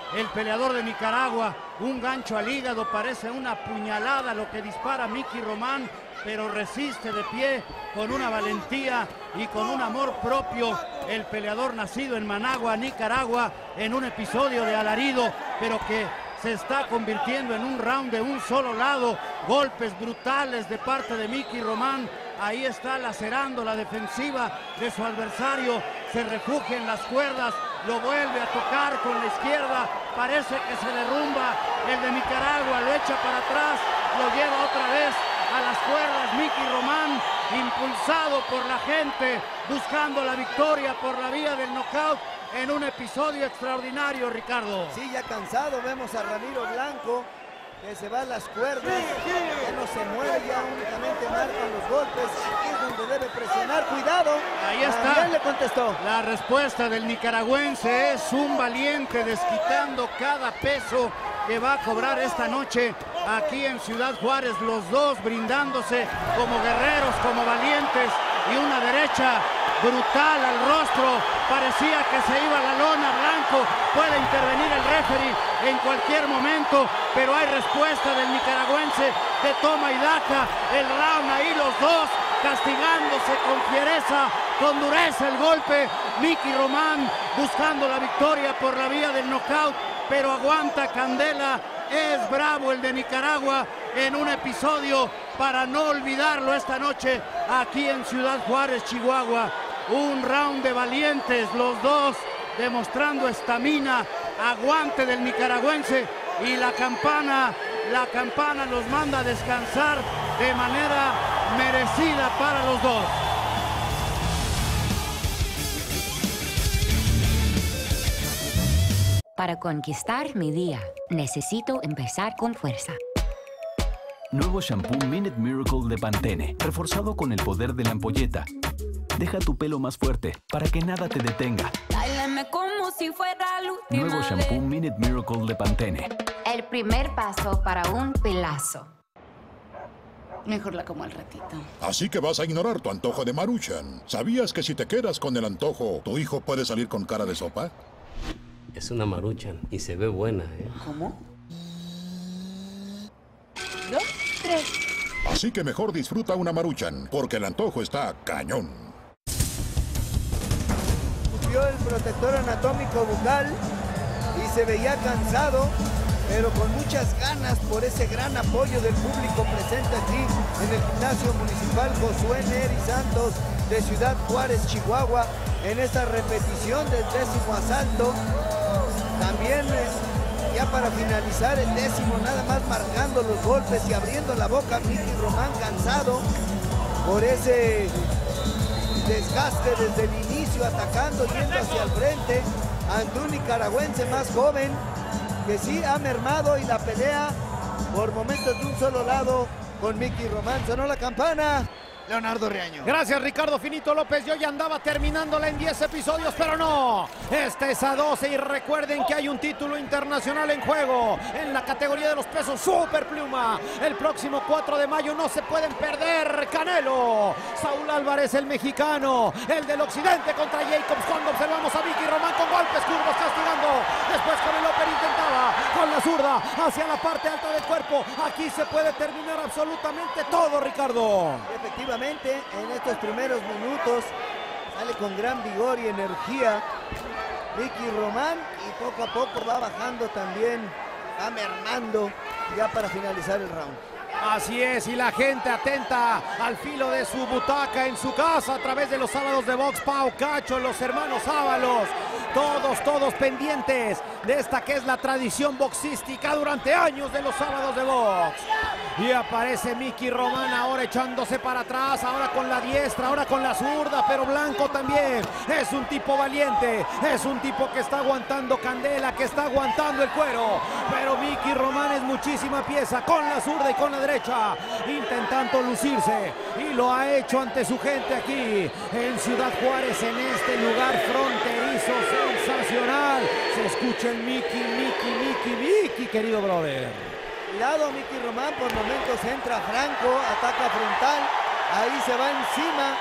el peleador de Nicaragua. Un gancho al hígado, parece una puñalada lo que dispara Mickey Román, pero resiste de pie con una valentía y con un amor propio. El peleador nacido en Managua, Nicaragua, en un episodio de alarido, pero que se está convirtiendo en un round de un solo lado. Golpes brutales de parte de Mickey Román. Ahí está lacerando la defensiva de su adversario. Se refugia en las cuerdas. Lo vuelve a tocar con la izquierda. Parece que se derrumba. El de Nicaragua lo echa para atrás. Lo lleva otra vez a las cuerdas. Mickey Román, impulsado por la gente, buscando la victoria por la vía del knockout. En un episodio extraordinario, Ricardo. Sí, ya cansado, vemos a Ramiro Blanco que se va a las cuerdas, ya no se mueve, ya únicamente marcan los golpes, aquí es donde debe presionar, cuidado. Ahí está. También le contestó. La respuesta del nicaragüense es un valiente, desquitando cada peso que va a cobrar esta noche aquí en Ciudad Juárez, los dos brindándose como guerreros, como valientes, y una derecha brutal al rostro. Parecía que se iba a la lona. Blanco, puede intervenir el referee en cualquier momento, pero hay respuesta del nicaragüense de toma y daca. El round ahí, los dos castigándose con fiereza, con dureza el golpe. Mickey Román buscando la victoria por la vía del knockout, pero aguanta Candela. Es bravo el de Nicaragua en un episodio para no olvidarlo esta noche aquí en Ciudad Juárez, Chihuahua. Un round de valientes, los dos demostrando estamina, aguante del nicaragüense, y la campana los manda a descansar de manera merecida para los dos. Para conquistar mi día, necesito empezar con fuerza. Nuevo shampoo Minute Miracle de Pantene, reforzado con el poder de la ampolleta. Deja tu pelo más fuerte para que nada te detenga. Báilame como si fuera la última Nuevo shampoo Minute Miracle de Pantene. El primer paso para un pelazo. Mejor la como al ratito. Así que vas a ignorar tu antojo de Maruchan. ¿Sabías que si te quedas con el antojo, tu hijo puede salir con cara de sopa? Es una Maruchan y se ve buena, ¿eh? ¿Cómo? 2, 3. Así que mejor disfruta una Maruchan, porque el antojo está cañón. Vio el protector anatómico bucal y se veía cansado, pero con muchas ganas por ese gran apoyo del público presente aquí en el Gimnasio Municipal Josué Neri Santos de Ciudad Juárez, Chihuahua, en esta repetición del 10º asalto. También ya para finalizar el 10º, nada más marcando los golpes y abriendo la boca, Mickey Román, cansado por ese desgaste desde el inicio, atacando, yendo hacia el frente ante un nicaragüense más joven que sí ha mermado, y la pelea por momentos de un solo lado con Mickey Román. Sonó la campana. Leonardo Riaño. Gracias, Ricardo Finito López. Yo ya andaba terminándola en 10 episodios, pero no. Esta es a 12 y recuerden que hay un título internacional en juego en la categoría de los pesos superpluma. El próximo 4 de mayo no se pueden perder. Canelo, Saúl Álvarez, el mexicano, el del occidente contra Jacobs, cuando observamos a Mickey Román con golpes curvos castigando. Después con el upper intentaba con la zurda hacia la parte alta del cuerpo. Aquí se puede terminar absolutamente todo, Ricardo. Efectivamente, en estos primeros minutos sale con gran vigor y energía Mickey Román, y poco a poco va bajando también, va mermando ya para finalizar el round. Así es, y la gente atenta al filo de su butaca en su casa a través de los sábados de box. Pau Cacho, los hermanos Ábalos, todos pendientes de esta que es la tradición boxística durante años de los sábados de box. Y aparece Mickey Román ahora echándose para atrás, ahora con la diestra, ahora con la zurda, pero Blanco también es un tipo valiente, es un tipo que está aguantando candela, que está aguantando el cuero, pero Mickey Román es muchísima pieza, con la zurda y con la derecha, intentando lucirse, y lo ha hecho ante su gente aquí en Ciudad Juárez, en este lugar fronterizo sensacional. Se escucha el Mickey, querido brother. Cuidado, Mickey Román, por momentos entra franco, ataca frontal, ahí se va encima,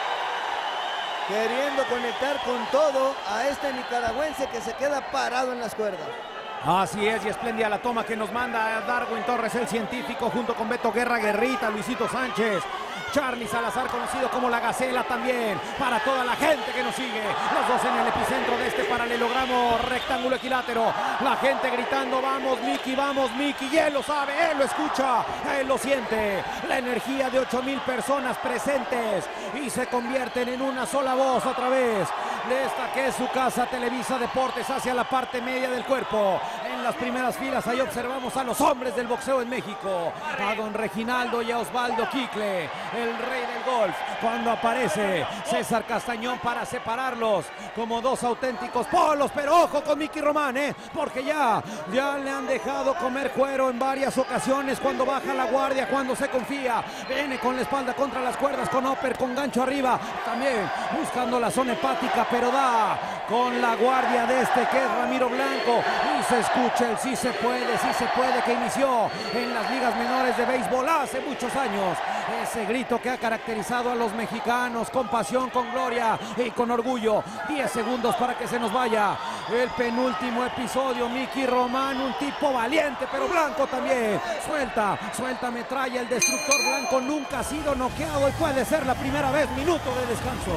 queriendo conectar con todo a este nicaragüense que se queda parado en las cuerdas. Así es, y espléndida la toma que nos manda Darwin Torres, el científico, junto con Beto Guerra, Guerrita, Luisito Sánchez, Charly Salazar, conocido como La Gacela también, para toda la gente que nos sigue, los dos en el epicentro de este paralelogramo rectángulo equilátero, la gente gritando, vamos Miki, y él lo sabe, él lo escucha, él lo siente, la energía de 8,000 personas presentes, y se convierten en una sola voz a través de esta que es su casa, Televisa Deportes, hacia la parte media del cuerpo. En las primeras filas ahí observamos a los hombres del boxeo en México, a don Reginaldo y a Osvaldo Quicle, el rey del golf, cuando aparece César Castañón para separarlos como dos auténticos polos, pero ojo con Miki Román, porque ya le han dejado comer cuero en varias ocasiones, cuando baja la guardia, cuando se confía, viene con la espalda contra las cuerdas, con upper, con gancho arriba, también buscando la zona hepática, pero da con la guardia de este que es Ramiro Blanco, y se escucha el sí se puede que inició en las ligas menores de béisbol hace muchos años, ese grito que ha caracterizado a los mexicanos con pasión, con gloria y con orgullo. 10 segundos para que se nos vaya el penúltimo episodio. Miki Román, un tipo valiente, pero Blanco también suelta metralla, el destructor Blanco nunca ha sido noqueado y puede ser la primera vez. Minuto de descanso.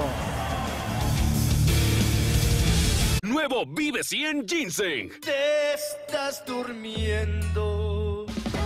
Nuevo Vive 100 Ginseng. Te estás durmiendo.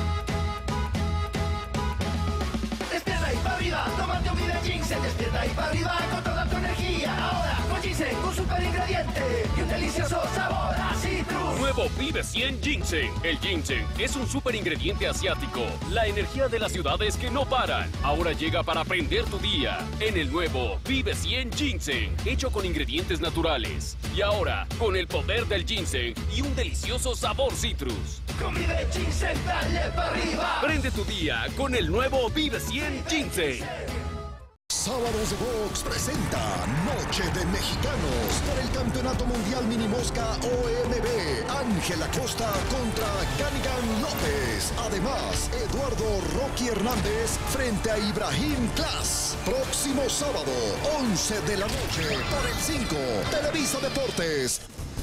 Despierta y para arriba, tómate un Vive Ginseng. Despierta y para arriba con toda tu energía. Ahora con Ginseng, un super ingrediente y un delicioso sabor a citrus. Nuevo Vive 100 Ginseng. El ginseng es un super ingrediente asiático. La energía de las ciudades que no paran. Ahora llega para prender tu día. En el nuevo Vive 100 Ginseng. Hecho con ingredientes naturales. Y ahora, con el poder del ginseng y un delicioso sabor citrus. Con Vive Ginseng, dale para arriba. Prende tu día con el nuevo Vive 100 Ginseng. Sábados de Box presenta Noche de Mexicanos por el Campeonato Mundial Mini Mosca OMB. Ángela Costa contra Ganigan López. Además, Eduardo Rocky Hernández frente a Ibrahim Class. Próximo sábado, 11 de la noche, por el 5, Televisa Deportes.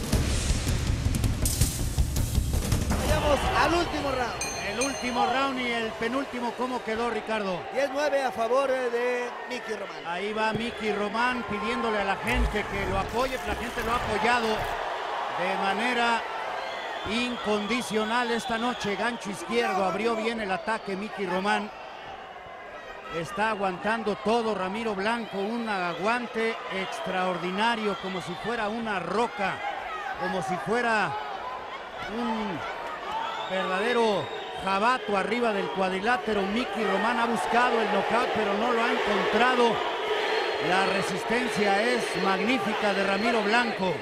Vayamos al último round. El último round y el penúltimo, ¿cómo quedó, Ricardo? 10-9 a favor de Miki Román. Ahí va Miki Román pidiéndole a la gente que lo apoye. La gente lo ha apoyado de manera incondicional esta noche. Gancho izquierdo, abrió bien el ataque Miki Román. Está aguantando todo Ramiro Blanco, un aguante extraordinario, como si fuera una roca, como si fuera un verdadero jabato arriba del cuadrilátero. Miki Román ha buscado el knockout, pero no lo ha encontrado. La resistencia es magnífica de Ramiro Blanco.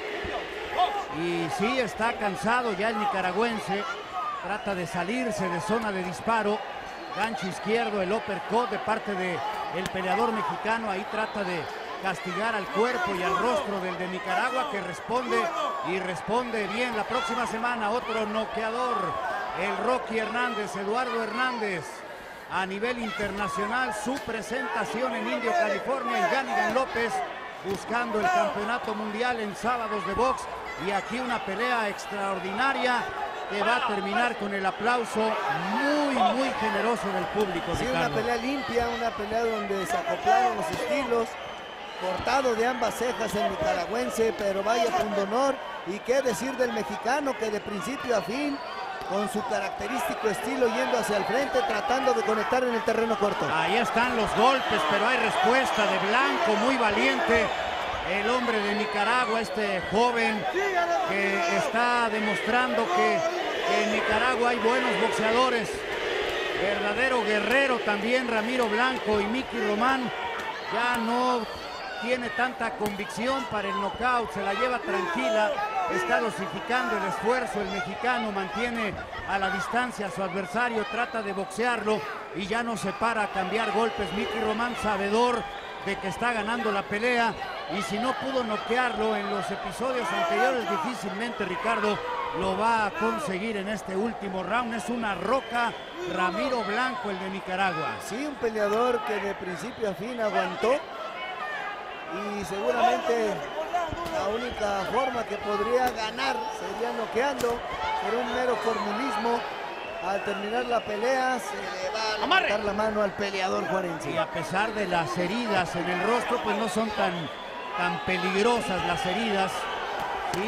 Y sí, está cansado ya el nicaragüense. Trata de salirse de zona de disparo. Gancho izquierdo, el uppercut de parte del peleador mexicano. Ahí trata de castigar al cuerpo y al rostro del de Nicaragua, que responde y responde bien. La próxima semana otro noqueador, el Rocky Hernández, Eduardo Hernández, a nivel internacional, su presentación en Indio, California, en Ganigan López, buscando el campeonato mundial en Sábados de Box. Y aquí una pelea extraordinaria que va a terminar con el aplauso muy generoso del público. Sí, Ricardo. una pelea limpia, una pelea donde se acoplaron los estilos, cortado de ambas cejas el nicaragüense, pero vaya pundonor. Y qué decir del mexicano, que de principio a fin, con su característico estilo yendo hacia el frente, tratando de conectar en el terreno corto. Ahí están los golpes, pero hay respuesta de Blanco, muy valiente. El hombre de Nicaragua, este joven que está demostrando que en Nicaragua hay buenos boxeadores. Verdadero guerrero también Ramiro Blanco, y Miki Román ya no tiene tanta convicción para el knockout, se la lleva tranquila, está dosificando el esfuerzo. El mexicano mantiene a la distancia a su adversario, trata de boxearlo y ya no se para a cambiar golpes. Miki Román, sabedor de que está ganando la pelea, y si no pudo noquearlo en los episodios anteriores, difícilmente, Ricardo, lo va a conseguir en este último round. Es una roca Ramiro Blanco, el de Nicaragua. Sí, un peleador que de principio a fin aguantó y seguramente La única forma que podría ganar sería noqueando por un mero formulismo. Al terminar la pelea se le va a levantar la mano al peleador juarense. Y a pesar de las heridas en el rostro, pues no son tan peligrosas las heridas. Sí,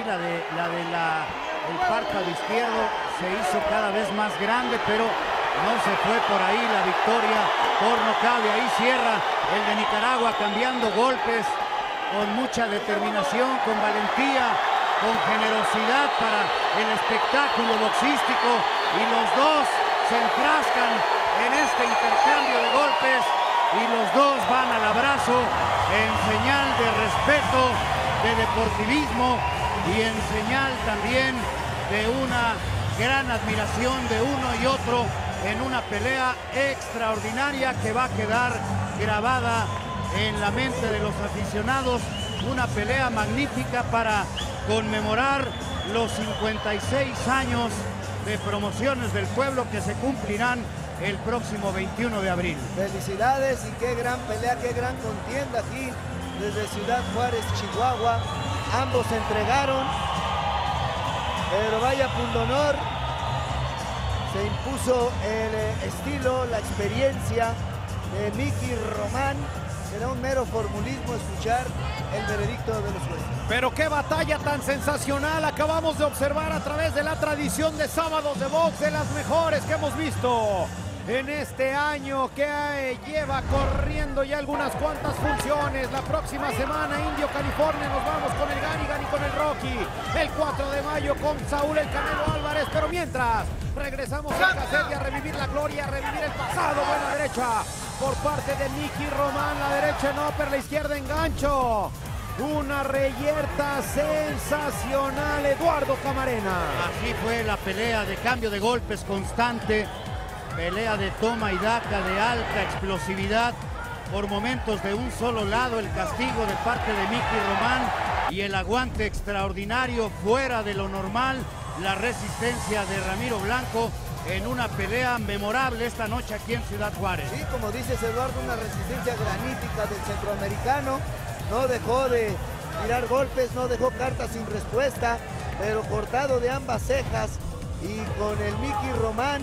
el párpado izquierdo se hizo cada vez más grande, pero no se fue por ahí la victoria por nocaut. Y ahí cierra el de Nicaragua, cambiando golpes con mucha determinación, con valentía, con generosidad para el espectáculo boxístico. Y los dos se enfrascan en este intercambio de golpes y los dos van al abrazo en señal de respeto, de deportivismo y en señal también de una gran admiración de uno y otro en una pelea extraordinaria que va a quedar grabada en la mente de los aficionados. Una pelea magnífica para conmemorar los 56 años de Promociones del Pueblo que se cumplirán el próximo 21 de abril. Felicidades y qué gran pelea, qué gran contienda aquí desde Ciudad Juárez, Chihuahua. Ambos se entregaron, pero vaya pundonor. Se impuso el estilo, la experiencia de Mickey Román. Será un mero formulismo escuchar el veredicto de los jueces. Pero qué batalla tan sensacional acabamos de observar a través de la tradición de sábados de box, de las mejores que hemos visto en este año, que lleva corriendo ya algunas cuantas funciones. La próxima semana, Indio, California, nos vamos con el Gani con el Rocky. El 4 de mayo con Saúl el Canelo Álvarez. Pero mientras, regresamos al cassette y a revivir la gloria, a revivir el pasado. Buena derecha por parte de Mickey Román. La derecha en upper, la izquierda en gancho. Una reyerta sensacional, Eduardo Camarena. Así fue la pelea de cambio de golpes constante. Pelea de toma y daca de alta explosividad. Por momentos de un solo lado el castigo de parte de Mickey Román y el aguante extraordinario fuera de lo normal. La resistencia de Ramiro Blanco en una pelea memorable esta noche aquí en Ciudad Juárez. Sí, como dices, Eduardo, una resistencia granítica del centroamericano. No dejó de tirar golpes, no dejó cartas sin respuesta, pero cortado de ambas cejas y con el Mickey Román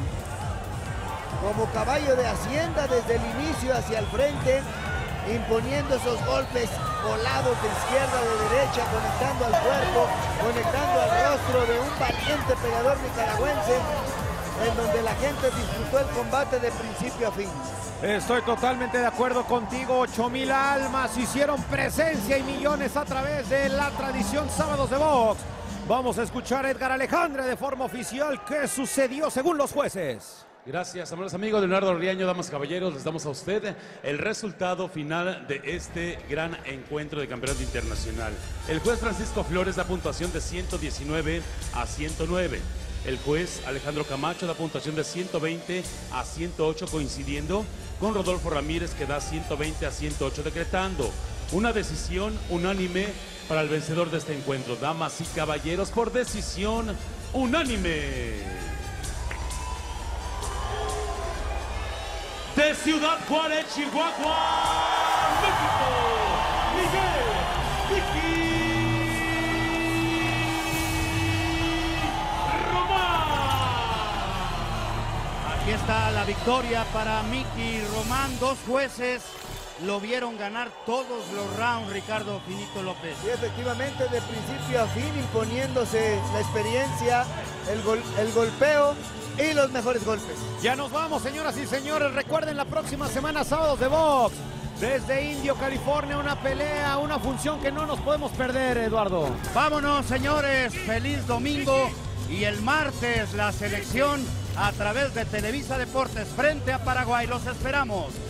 como caballo de hacienda desde el inicio hacia el frente, imponiendo esos golpes volados de izquierda, de derecha, conectando al cuerpo, conectando al rostro de un valiente peleador nicaragüense, en donde la gente disfrutó el combate de principio a fin. Estoy totalmente de acuerdo contigo. 8,000 almas hicieron presencia y millones a través de la tradición sábados de box. Vamos a escuchar a Edgar Alejandre de forma oficial. ¿Qué sucedió según los jueces? Gracias, amables amigos. Leonardo Riaño, damas y caballeros, les damos a usted el resultado final de este gran encuentro de campeonato internacional. El juez Francisco Flores da puntuación de 119 a 109. El juez Alejandro Camacho da puntuación de 120 a 108, coincidiendo con Rodolfo Ramírez, que da 120 a 108, decretando una decisión unánime para el vencedor de este encuentro. Damas y caballeros, por decisión unánime. De Ciudad Juárez, Chihuahua, México, Miguel Román. Aquí está la victoria para Mickey Román. Dos jueces lo vieron ganar todos los rounds, Ricardo Finito López. Y efectivamente, de principio a fin, imponiéndose la experiencia, el golpeo y los mejores golpes. Ya nos vamos, señoras y señores. Recuerden, la próxima semana, sábados de box. Desde Indio, California, una pelea, una función que no nos podemos perder, Eduardo. Vámonos, señores. Feliz domingo. Y el martes, la selección a través de Televisa Deportes frente a Paraguay. Los esperamos.